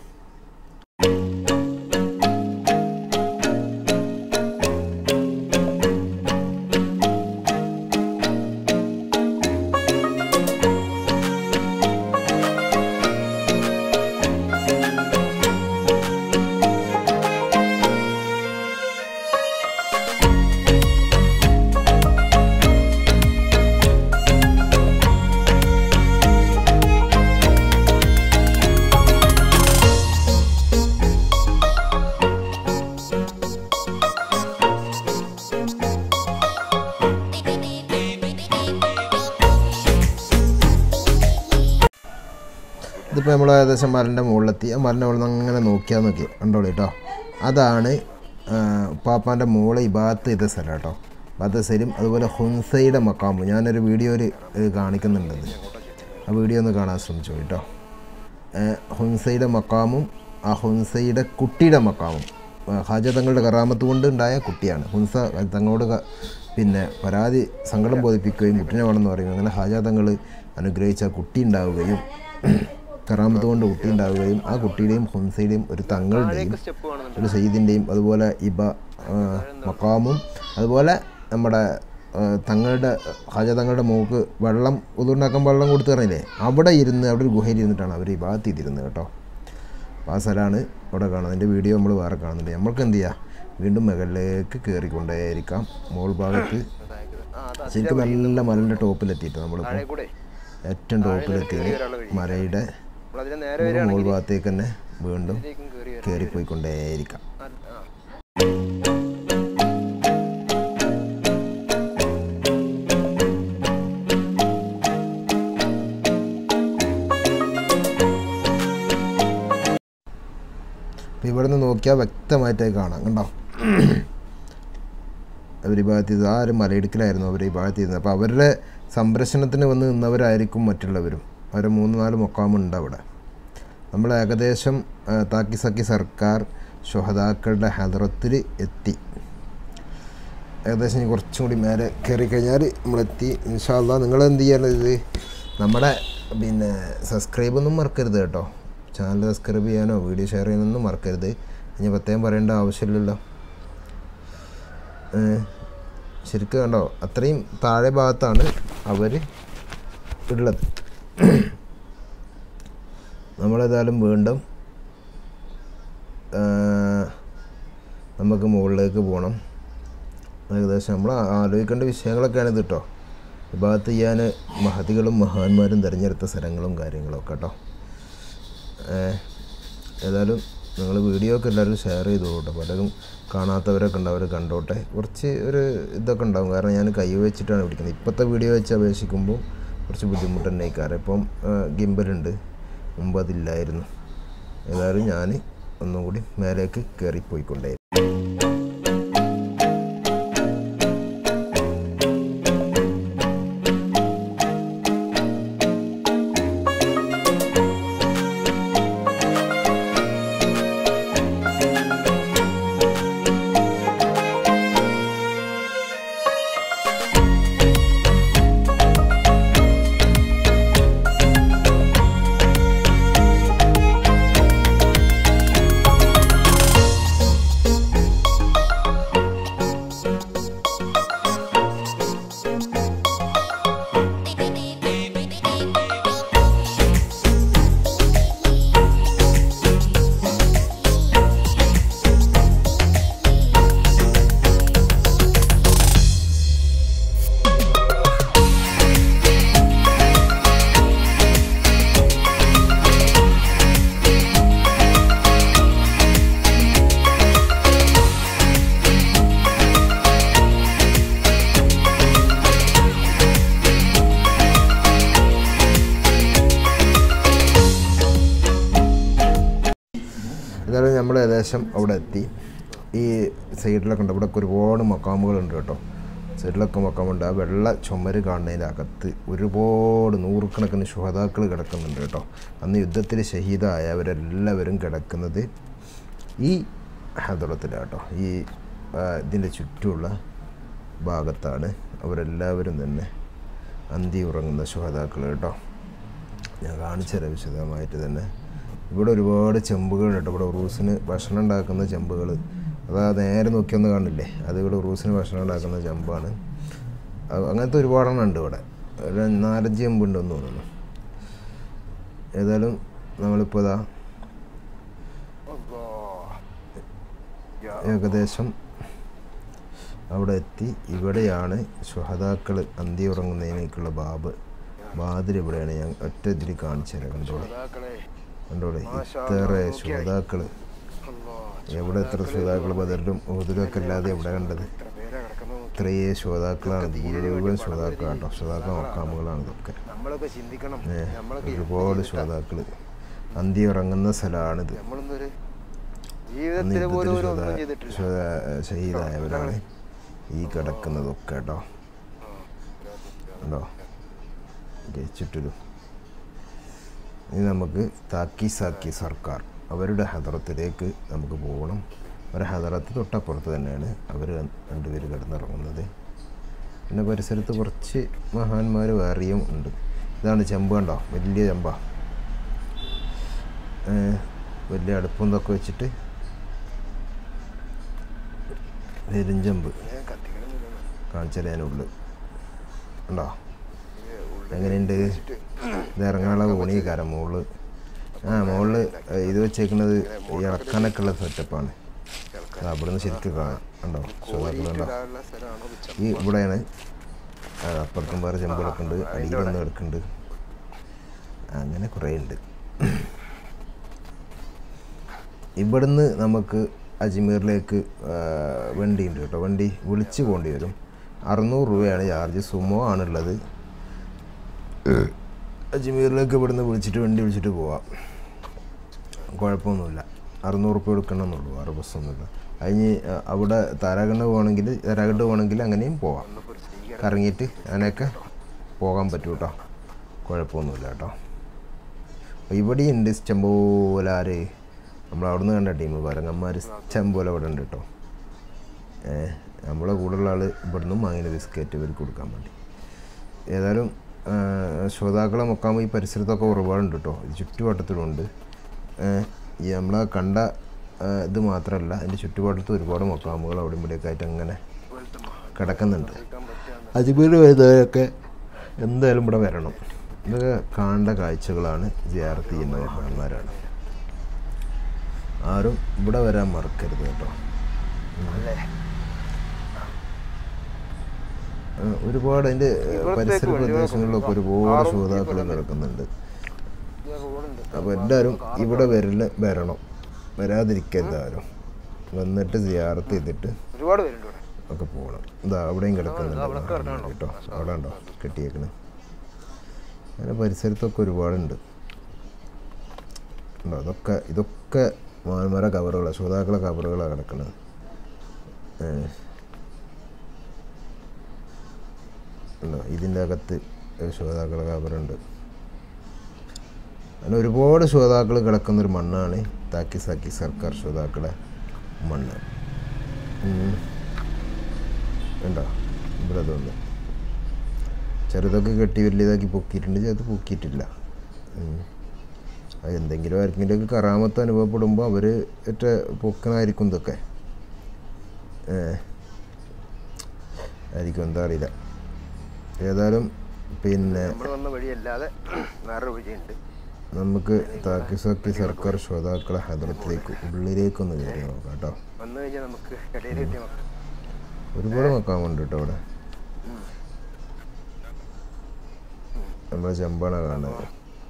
ഇതിപ്പോൾ നമ്മൾ ഏകദേശം മരൻ്റെ മുകളിലെത്തി. ആ മരൻ്റെ മുകളിൽ നിന്ന് അങ്ങനെ നോക്കിയാൽ നോക്കി കണ്ടോളൂ കേട്ടോ. അതാണ് പാപ്പാൻ്റെ മോള് ഈ ഭാഗത്ത് ചെയ്ത സ്ഥലം കേട്ടോ. ഭാഗത്ത് സ്ഥലം അതുപോലെ ഹുൻസയുടെ മക്കാമും ഞാനൊരു വീഡിയോയിൽ കാണിക്കുന്നുണ്ടത്. ആ വീഡിയോ ഒന്ന് കാണാൻ ശ്രമിച്ചു കേട്ടോ. ഹുൻസയുടെ മക്കാമും ആ ഹുൻസയുടെ കുട്ടിയുടെ മക്കാമും ഹാജ തങ്ങളുടെ കറാമത്ത് കൊണ്ട് ഉണ്ടായ കുട്ടിയാണ്. ഹുൻസ തങ്ങളോട് പിന്നെ പരാതി സങ്കടം ബോധിപ്പിക്കുകയും കുട്ടിനെ വേണമെന്ന് പറയും. അങ്ങനെ ഹാജ തങ്ങൾ അനുഗ്രഹിച്ച കുട്ടി ഉണ്ടാവുകയും കറാമത്ത് കൊണ്ട് കുട്ടി ഉണ്ടാവുകയും ആ കുട്ടിയുടെയും ഹുൻസയുടെയും ഒരു തങ്ങളുടെയും ഒരു സയ്യിദിൻ്റെയും അതുപോലെ ഇബ മക്കാമും അതുപോലെ നമ്മുടെ തങ്ങളുടെ ഹാജ തങ്ങളുടെ മൂക്ക് വെള്ളം ഉതുണ്ടാക്കാൻ വെള്ളം കൊടുത്തു പറഞ്ഞില്ലേ, അവിടെ ഇരുന്ന് അവിടെ ഒരു ഗുഹയിൽ ഇരുന്നിട്ടാണ് അവർ ഈ ഭാഗത്ത് ചെയ്തിരുന്നത് കേട്ടോ. അപ്പോൾ ആ സ്ഥലമാണ് അവിടെ കാണുന്നത്. അതിൻ്റെ വീഡിയോ നമ്മൾ വേറെ കാണുന്നുണ്ട്. നമ്മൾക്ക് എന്ത് ചെയ്യുക, വീണ്ടും മുകളിലേക്ക് കയറിക്കൊണ്ടേയിരിക്കാം. മോൾ ഭാഗത്ത് ശരിക്കും നല്ല മലൻ്റെ ടോപ്പിലെത്തിയിട്ട് നമ്മളിപ്പോൾ ഏറ്റവും ടോപ്പിലെത്തിയത് മലയുടെ മോൾ ഭാഗത്തേക്ക് തന്നെ വീണ്ടും കയറിപ്പോയിക്കൊണ്ടേയിരിക്കാം. അപ്പോൾ ഇവിടെ നിന്ന് നോക്കിയാൽ വ്യക്തമായിട്ടേ കാണാം. കണ്ടോ അവർ ഈ ഭാഗത്ത് ചെയ്ത് ആ ഒരു മലയിടുക്കിലായിരുന്നു അവർ ഈ ഭാഗത്ത് ചെയ്യുന്നത്. അപ്പോൾ അവരുടെ സംരക്ഷണത്തിന് വന്ന് നിന്നവരായിരിക്കും മറ്റുള്ളവരും. അവർ മൂന്ന് നാല് മൊക്കാമുണ്ട് അവിടെ. നമ്മൾ ഏകദേശം താക്കി സക്കി സർക്കാർ ഷുഹദാക്കളുടെ ഹദറത്തിൽ എത്തി. ഏകദേശം കുറച്ചും കൂടി മേലെ കയറി കഴിഞ്ഞാൽ നമ്മളെത്തി. ഇൻഷാ അല്ലാ നിങ്ങൾ എന്ത് ചെയ്യാനുള്ളത്, നമ്മുടെ പിന്നെ സബ്സ്ക്രൈബൊന്നും മറക്കരുത് കേട്ടോ. ചാനൽ സബ്സ്ക്രൈബ് ചെയ്യാനോ വീഡിയോ ഷെയർ ചെയ്യാനൊന്നും മറക്കരുത്. ഇനി പ്രത്യേകം പറയേണ്ട ആവശ്യമില്ലല്ലോ. ശരിക്കും കണ്ടോ അത്രയും താഴെ ഭാഗത്താണ് അവർ ഉള്ളത്. നമ്മളേതായാലും വീണ്ടും നമുക്ക് മുകളിലേക്ക് പോകണം. ഏകദേശം നമ്മൾ ആലോചിക്കേണ്ട വിഷയങ്ങളൊക്കെയാണ് ഇത് കേട്ടോ. ഈ ഭാഗത്ത് ചെയ്യാൻ മഹതികളും മഹാന്മാരും തിരഞ്ഞെടുത്ത സ്ഥലങ്ങളും കാര്യങ്ങളൊക്കെ കേട്ടോ. ഏതായാലും നിങ്ങൾ വീഡിയോ ഒക്കെ എല്ലാവരും ഷെയർ ചെയ്തു കേട്ടോ. പലരും കാണാത്തവരൊക്കെ ഉണ്ട്, അവർ കണ്ടോട്ടെ. കുറച്ച് ഒരു ഇതൊക്കെ ഉണ്ടാകും, കാരണം ഞാൻ കൈ വെച്ചിട്ടാണ് പിടിക്കുന്നത്. ഇപ്പോഴത്തെ വീഡിയോ വെച്ച് അപേക്ഷിക്കുമ്പോൾ കുറച്ച് ബുദ്ധിമുട്ട് തന്നെ ആയിക്കാറ്. ഇപ്പം ഗിംബലുണ്ട്, മുമ്പ് അതില്ലായിരുന്നു. ഏതായാലും ഞാൻ ഒന്നും കൂടി മേലേക്ക് കയറിപ്പോയിക്കൊണ്ടേ. നമ്മൾ ഏകദേശം അവിടെ എത്തി. ഈ സൈഡിലൊക്കെ ഉണ്ട്, ഇവിടെ ഒരുപാട് മക്കാമുകളുണ്ട് കേട്ടോ. സൈഡിലൊക്കെ മക്കാമുണ്ട്. ആ വെള്ള ചുമര് കാണുന്നതിൻ്റെ അകത്ത് ഒരുപാട് നൂറുകണക്കിന് ശുഹദാക്കൾ കിടക്കുന്നുണ്ട് കേട്ടോ. അന്ന് യുദ്ധത്തിൽ ഷഹീദായവരെല്ലാവരും കിടക്കുന്നത് ഈ ഹദറത്തിലാണ് കേട്ടോ. ഈ ഇതിൻ്റെ ചുറ്റുമുള്ള ഭാഗത്താണ് അവരെല്ലാവരും തന്നെ അന്തി ഉറങ്ങുന്ന ശുഹദാക്കൾ കേട്ടോ. ഞാൻ കാണിച്ചു തരാം വിശദമായിട്ട് തന്നെ. ഇവിടെ ഒരുപാട് ചെമ്പുകൾ കേട്ടോ. ഇവിടെ ഉറൂസിന് ഭക്ഷണം ഉണ്ടാക്കുന്ന ചെമ്പുകൾ, അതാ നേരെ നോക്കിയൊന്ന് കാണില്ലേ, അത് ഇവിടെ ഉറൂസിന് ഭക്ഷണം ഉണ്ടാക്കുന്ന ചെമ്പാണ്. അങ്ങനത്തെ ഒരുപാടെണ്ണം ഉണ്ട് ഇവിടെ. ഒരു നാലഞ്ച് ചെമ്പുണ്ടെന്ന് തോന്നുന്നു. ഏതായാലും നമ്മളിപ്പോൾ ഇതാ ഏകദേശം അവിടെ എത്തി. ഇവിടെയാണ് ശുഹദാക്കൾ അന്തി ഉറങ്ങുന്നതിനേക്കുള്ള ബാബ് വാതിൽ ഇവിടെയാണ്. ഞാൻ ഒറ്റ ഇതിൽ കാണിച്ചു തരാം. കണ്ടോളെ കണ്ടോളെ ഇത്ര ശുഹദാക്കൾ. എവിടെ എത്ര ശുഹദാക്കൾ ബദറിലും ഉഹദിലൊക്കെ അല്ലാതെ എവിടെ കണ്ടത്? ഇത്രയേ ശുഹദാക്കളാണ്. ധീരരൂപൻ ശുഹദാക്കളാണ് കേട്ടോ. ശുഹദാക്കൾ മക്കാമുകളാണ് ഇതൊക്കെ. ഒരുപാട് ശുഹദാക്കൾ അന്തി ഉറങ്ങുന്ന സ്ഥലമാണിത്. ഷഹീദായവരാണ് ഈ കിടക്കുന്നതൊക്കെ കേട്ടോ. ഉണ്ടോ ചുറ്റിലും. ഇനി നമുക്ക് താക്കി സാക്കി സർക്കാർ അവരുടെ ഹദറത്തിലേക്ക് നമുക്ക് പോകണം. അവരുടെ ഹദറത്ത് തൊട്ടപ്പുറത്ത് തന്നെയാണ് അവർ രണ്ടുപേര് കിടന്നിറങ്ങുന്നത്. പിന്നെ പരിസരത്ത് കുറച്ച് മഹാന്മാർ വേറെയും ഉണ്ട്. ഇതാണ് ചെമ്പ് കണ്ടോ, വലിയ ചെമ്പ, വലിയ അടുപ്പും ഇതൊക്കെ വെച്ചിട്ട് പെരുഞ്ചെമ്പ് കാണിച്ചതിനുള്ളിൽ ഉണ്ടോ. എങ്ങനെയുണ്ട്? ഇത് ഇറങ്ങാനുള്ള ഊണിക്കാരം മുകളിൽ. ആ മുകളിൽ ഇത് വെച്ചേക്കുന്നത് ഇറക്കാനൊക്കെ ഉള്ള സെറ്റപ്പാണ്. അവിടുന്ന് ശരിക്കും കാണാം ഉണ്ടോ, ശോതാക്കളുണ്ടോ. ഈ ഇവിടെയാണ് അപ്പുറത്തും വേറെ ചെമ്പുകളൊക്കെ ഉണ്ട്, അടിയിലൊന്നും എടുക്കുന്നുണ്ട്, അങ്ങനെ കുറേ ഉണ്ട്. ഇവിടുന്ന് നമുക്ക് അജ്മീറിലേക്ക് വണ്ടി ഉണ്ട് കേട്ടോ. വണ്ടി വിളിച്ച് പോകേണ്ടി വരും. അറുന്നൂറ് രൂപയാണ് ചാർജ്. സുമോ ആണുള്ളത്. അജ്മീറിലേക്ക് ഇവിടുന്ന് വിളിച്ചിട്ട് വണ്ടി വിളിച്ചിട്ട് പോവാം, കുഴപ്പമൊന്നുമില്ല. അറുന്നൂറ് റുപ്യ കൊടുക്കണമെന്നുള്ളൂ, വേറെ ബസ്സൊന്നുമില്ല. അതിന് അവിടെ താരാഗണ്ഡ് പോകണമെങ്കിൽ താരാഗണ്ഡ് പോകണമെങ്കിൽ അങ്ങനെയും പോവാം. കറങ്ങിയിട്ട് അങ്ങനെയൊക്കെ പോകാൻ പറ്റും കേട്ടോ, കുഴപ്പമൊന്നുമില്ല കേട്ടോ. ഇവിടെ ഉണ്ട് ഇഷ്ടം പോലെ. ആര് നമ്മളവിടെ നിന്ന് കണ്ട ടീം വരങ്ങന്മാർ ഇഷ്ടം പോലെ ഇവിടെ ഉണ്ട് കേട്ടോ. നമ്മളെ കൂടെയുള്ള ആൾ ഇവിടെ നിന്നും വാങ്ങിയ ബിസ്ക്കറ്റ് ഇവർക്ക് കൊടുക്കാൻ വേണ്ടി. ഏതായാലും ശ്രോതാക്കളെ മൊക്കാമ ഈ പരിസരത്തൊക്കെ ഒരുപാടുണ്ട് കേട്ടോ. ഇത് ചുറ്റുവട്ടത്തിലുണ്ട്. ഈ നമ്മളെ കണ്ട ഇത് മാത്രമല്ല, അതിൻ്റെ ചുറ്റുപാടത്ത് ഒരുപാട് മൊക്കാമുകൾ അവിടെ ഇവിടെയൊക്കെ ആയിട്ട് അങ്ങനെ കിടക്കുന്നുണ്ട്. അജ്മീർ വരുന്നവരൊക്കെ എന്തായാലും ഇവിടെ വരണം. ഇതൊക്കെ കാണേണ്ട കാഴ്ചകളാണ്. സിയാറത്ത് ചെയ്യുന്ന മഹാന്മാരാണ്. ആരും ഇവിടെ വരാൻ മറക്കരുത് കേട്ടോ. ഒരുപാട് അതിൻ്റെ പരിസര പ്രദേശങ്ങളിലൊക്കെ ഒരുപാട് ശ്രോതാക്കൾ കിടക്കുന്നുണ്ട്. അപ്പോൾ എല്ലാവരും ഇവിടെ വരല് വരണം, വരാതിരിക്കരുത് ആരും. വന്നിട്ട് സിയാറത്ത് ചെയ്തിട്ട് ഒക്കെ പോകണം. ഇതാ അവിടെയും കിടക്കുന്നുണ്ട് കേട്ടോ. അവിടെ ഉണ്ടോ കെട്ടിയേക്കണ്. അങ്ങനെ പരിസരത്തൊക്കെ ഒരുപാടുണ്ട്. ഉണ്ടോ അതൊക്കെ ഇതൊക്കെ മാന്മാരെ കവറുകളാണ്, ശ്രോതാക്കളെ കവറുകളാണ് കിടക്കുന്നത്. ഉണ്ടോ ഇതിൻ്റെ അകത്ത് ശ്രോതാക്കളെ കവറുണ്ട്. അങ്ങനെ ഒരുപാട് ശ്രോതാക്കൾ കിടക്കുന്നൊരു മണ്ണാണ് താക്കി സാക്കി സർക്കാർ ശ്രോതാക്കളെ മണ്ണ്. ഉണ്ടോ ഇവിടെ അതൊന്ന് ചെറുതൊക്കെ കെട്ടി വലിയതാക്കി പൊക്കിയിട്ടുണ്ട്, ചെറുത് പൊക്കിയിട്ടില്ല. അത് എന്തെങ്കിലും ആർക്കെങ്കിലുമൊക്കെ കറാമത്ത് അനുഭവപ്പെടുമ്പോൾ അവർ ഏറ്റ പൊക്കനായിരിക്കും ഇതൊക്കെ ആയിരിക്കും, എന്താ അറിയില്ല. ഏതായാലും പിന്നെ നമുക്ക് താക്കി സാക്കി സർക്കാർ ശ്രോതാക്കളെ ഹദറത്തിലേക്ക് ഉള്ളിലേക്കൊന്ന് കയറി നോക്കാം കേട്ടോ. ഒരുപാട് മക്കാമുണ്ട് കേട്ടോ അവിടെ. നമ്മളെ ചെമ്പാണ് കാണുന്നത്.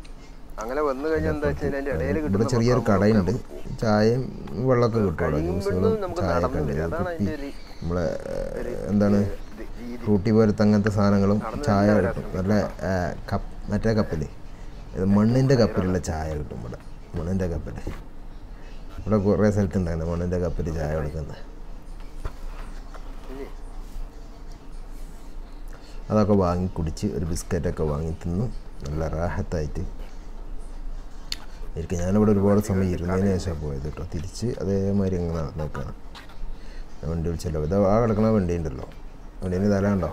ഇവിടെ ചെറിയൊരു കടയുണ്ട്, ചായയും വെള്ളമൊക്കെ കിട്ടുമല്ലോ, ജ്യൂസുകളും ചായയൊക്കെ ഉണ്ട്. കുപ്പി നമ്മളെ എന്താണ് ഫ്രൂട്ടി പോലത്തെ അങ്ങനത്തെ സാധനങ്ങളും ചായ കിട്ടും. നല്ല കപ്പ് മറ്റേ കപ്പിൽ മണ്ണിൻ്റെ കപ്പിലുള്ള ചായ കിട്ടും ഇവിടെ. മണ്ണിൻ്റെ കപ്പിൽ ഇവിടെ കുറേ സ്ഥലത്തുണ്ടായിരുന്നു മണ്ണിൻ്റെ കപ്പിൽ ചായ കൊടുക്കുന്നത്. അതൊക്കെ വാങ്ങി കുടിച്ച് ഒരു ബിസ്ക്കറ്റൊക്കെ വാങ്ങി തിന്നു നല്ല റാഹത്തായിട്ട് ഇരിക്കും. ഞാനിവിടെ ഒരുപാട് സമയം ഇരുന്നതിന് ശേഷം പോയത് കേട്ടോ. തിരിച്ച് അതേമാതിരി അങ്ങ് നടന്നേക്കാണ്. വണ്ടി വിളിച്ചല്ലോ. ഇത് ആ കിടക്കണ വണ്ടി ഉണ്ടല്ലോ, വണ്ടീന് തല ഉണ്ടോ?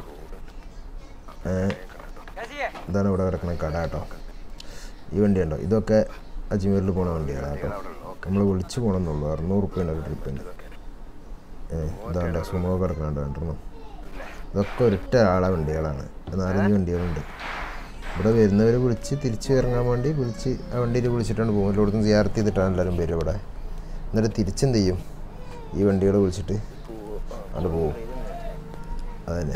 ഇതാണ് ഇവിടെ കിടക്കണ കട കേട്ടോ. ഈ വണ്ടി ഉണ്ടോ? ഇതൊക്കെ അജ്മീറിൽ പോണ വണ്ടിയാണ് കേട്ടോ. നമ്മൾ വിളിച്ച് പോകണമെന്നുള്ളൂ. അറുന്നൂറ് റുപ്യേൻ്റെ ട്രിപ്പിന്. ഇതാണ്ട് സുമോ കിടക്കണുണ്ട് രണ്ടെണ്ണം. ഇതൊക്കെ ഒരൊറ്റ ആളെ വണ്ടികളാണ്. നാലഞ്ച് വണ്ടികളുണ്ട്. ഇവിടെ വരുന്നവർ വിളിച്ച് തിരിച്ച് ഇറങ്ങാൻ വേണ്ടി വിളിച്ച് ആ വണ്ടിയിൽ വിളിച്ചിട്ടാണ് പോകും. എല്ലായിടത്തും സിയാർത്ത് ചെയ്തിട്ടാണ് എല്ലാവരും വരും ഇവിടെ. എന്നിട്ട് തിരിച്ചെന്ത് ചെയ്യും? ഈ വണ്ടികൾ വിളിച്ചിട്ട് അവിടെ പോകും. അതന്നെ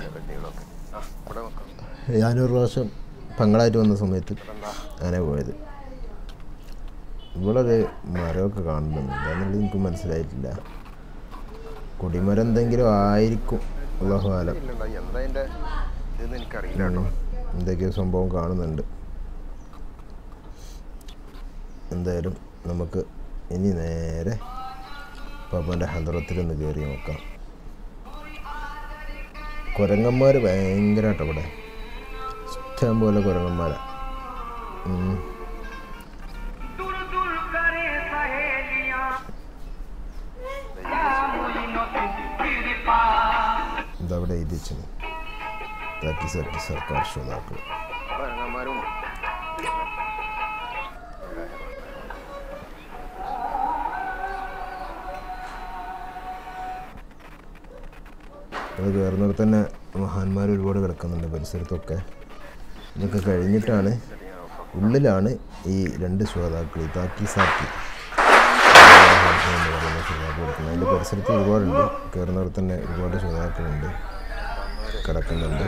ഞാനൊരു പ്രാവശ്യം പങ്ങളായിട്ട് വന്ന സമയത്ത് അങ്ങനെ പോയത്. ഇവിടെ ഒരു മരമൊക്കെ കാണുന്നുണ്ട്. എന്താണെന്നുള്ളത് എനിക്ക് മനസ്സിലായിട്ടില്ല. കൊടിമരം എന്തെങ്കിലും ആയിരിക്കും. അല്ലാഹു ആലം. എന്തൊക്കെയോ സംഭവം കാണുന്നുണ്ട്. എന്തായാലും നമുക്ക് ഇനി നേരെ പാപ്പൻ്റെ ഹദ്റത്തിലൊന്ന് കയറി നോക്കാം. കുരങ്ങന്മാർ ഭയങ്കരമായിട്ട് ഇവിടെ ഇഷ്ടം പോലെ കുരങ്ങന്മാരാണ്. ഇതവിടെ എഴുതിച്ചു താക്കി സക്കി സർക്കാർ ശ്രോതാക്കൾ. അത് കയറുന്നവർ തന്നെ മഹാന്മാർ ഒരുപാട് കിടക്കുന്നുണ്ട് പരിസരത്തൊക്കെ. ഇതൊക്കെ കഴിഞ്ഞിട്ടാണ് ഉള്ളിലാണ് ഈ രണ്ട് ശ്രോതാക്കൾ താക്കി സാക്കി എന്ന് പറയുന്ന ശ്രോതാക്കൾ കിടക്കുന്നത്. അതിൻ്റെ പരിസരത്ത് ഒരുപാടുണ്ട്. കയറുന്നവർ തന്നെ ഒരുപാട് ശ്രോതാക്കളുണ്ട് കിടക്കുന്നുണ്ട്.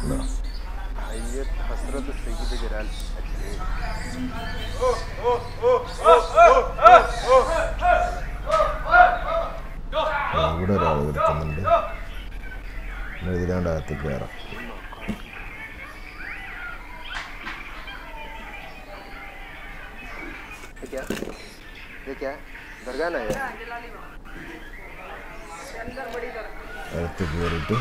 ഇവിടെ ഒരാൾ കിടക്കുന്നുണ്ട്. ഇതിലാണ്ട് അകത്തേക്ക് കയറാം. അകത്ത് കയറിയിട്ട്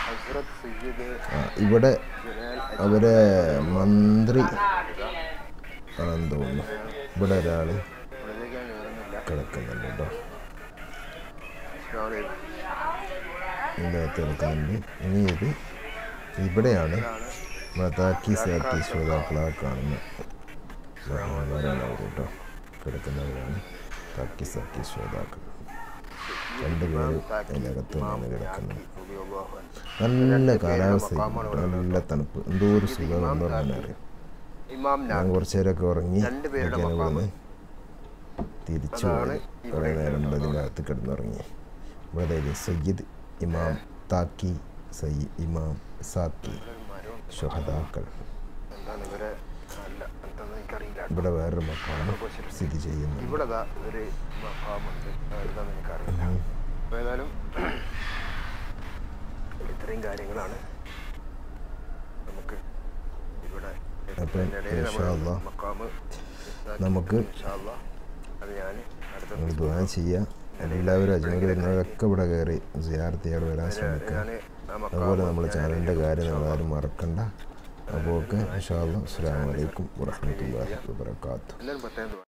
ഇവിടെ അവരെ മന്ത്രി ആണെന്ന് തോന്നുന്നു. ഇവിടെ ഒരാൾ കിടക്കുന്നുണ്ട് കേട്ടോ. ഇതിനകത്ത് കിടക്കുന്നുണ്ട്. ഇനി ഇത് ഇവിടെയാണ് താക്കി സാക്കി ശ്രോതാക്കളെ കാണുന്നത്. കേട്ടോ കിടക്കുന്നവരാണ് താക്കി സാക്കി ശ്രോതാക്കൾ. രണ്ടുപേരും അതിനകത്ത് വന്ന് കിടക്കുന്നത്. നല്ല കാലാവസ്ഥ, നല്ല തണുപ്പ്, എന്തോ ഒരു സുഖം എന്ന് പറഞ്ഞാൽ ഞാൻ കുറച്ചു നേരമൊക്കെ ഉറങ്ങി. ഒക്കെയാണ് വന്ന് തിരിച്ചു പോയി. കുറേ നേരം അതിനകത്ത് കിടന്നുറങ്ങി. ഇവിടെ സയ്യിദ് ഇമാം താക്കി സയ്യിദ് ഇമാം സാക്കി ഷുഹദാക്കൽ. ഇവിടെ വേറൊരു മക്കാണ് സ്ഥിതി ചെയ്യുന്നത്. ഇത്രയും കാര്യങ്ങളാണ് നമുക്ക് ഇവിടെ. അപ്പം ഇൻഷാ അല്ലാഹ് നമുക്ക് ദുആ ചെയ്യാം. എല്ലാവരും അജ്മീർ വരുന്നവരൊക്കെ ഇവിടെ കയറി സിയാറത്ത് ചെയ്യാൻ വരാൻ ശ്രമിക്കുക. അതുപോലെ നമ്മുടെ ചാനലിൻ്റെ കാര്യം നിങ്ങളാരും മറക്കണ്ട. അപ്പോൾ ഓക്കെ ഇൻഷാ അല്ലാഹ്. അസ്സലാമു അലൈക്കും വറഹ്മത്തുള്ളാഹി വബറകാതുഹു.